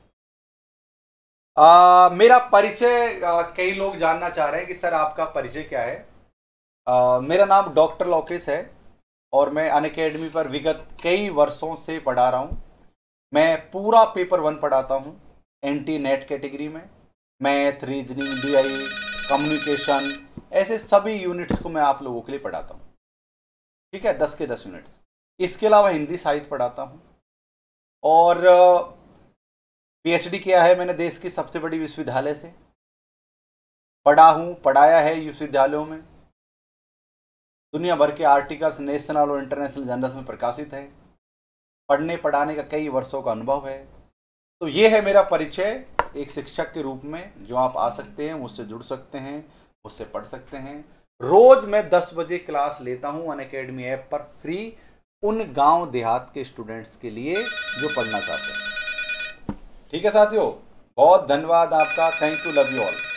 आ, मेरा परिचय आ, कई लोग जानना चाह रहे हैं कि सर आपका परिचय क्या है। आ, मेरा नाम डॉक्टर लोकेश है और मैं अनअकैडमी पर विगत कई वर्षों से पढ़ा रहा हूँ। मैं पूरा पेपर वन पढ़ाता हूँ एनटी नेट कैटेगरी में। मैथ, रीजनिंग, डीआई, कम्युनिकेशन, ऐसे सभी यूनिट्स को मैं आप लोगों के लिए पढ़ाता हूँ। ठीक है, दस के दस यूनिट्स। इसके अलावा हिंदी साहित्य पढ़ाता हूँ और पीएचडी किया है मैंने देश की सबसे बड़ी विश्वविद्यालय से। पढ़ा हूँ, पढ़ाया है विश्वविद्यालयों में। दुनिया भर के आर्टिकल्स नेशनल और इंटरनेशनल जर्नल्स में प्रकाशित है। पढ़ने पढ़ाने का कई वर्षों का अनुभव है। तो ये है मेरा परिचय एक शिक्षक के रूप में, जो आप आ सकते हैं, मुझसे जुड़ सकते हैं, मुझसे पढ़ सकते हैं। रोज मैं दस बजे क्लास लेता हूँ अनअकैडमी ऐप पर फ्री, उन गांव देहात के स्टूडेंट्स के लिए जो पढ़ना चाहते हैं। ठीक है साथियों, बहुत धन्यवाद आपका। Thank you, love you all.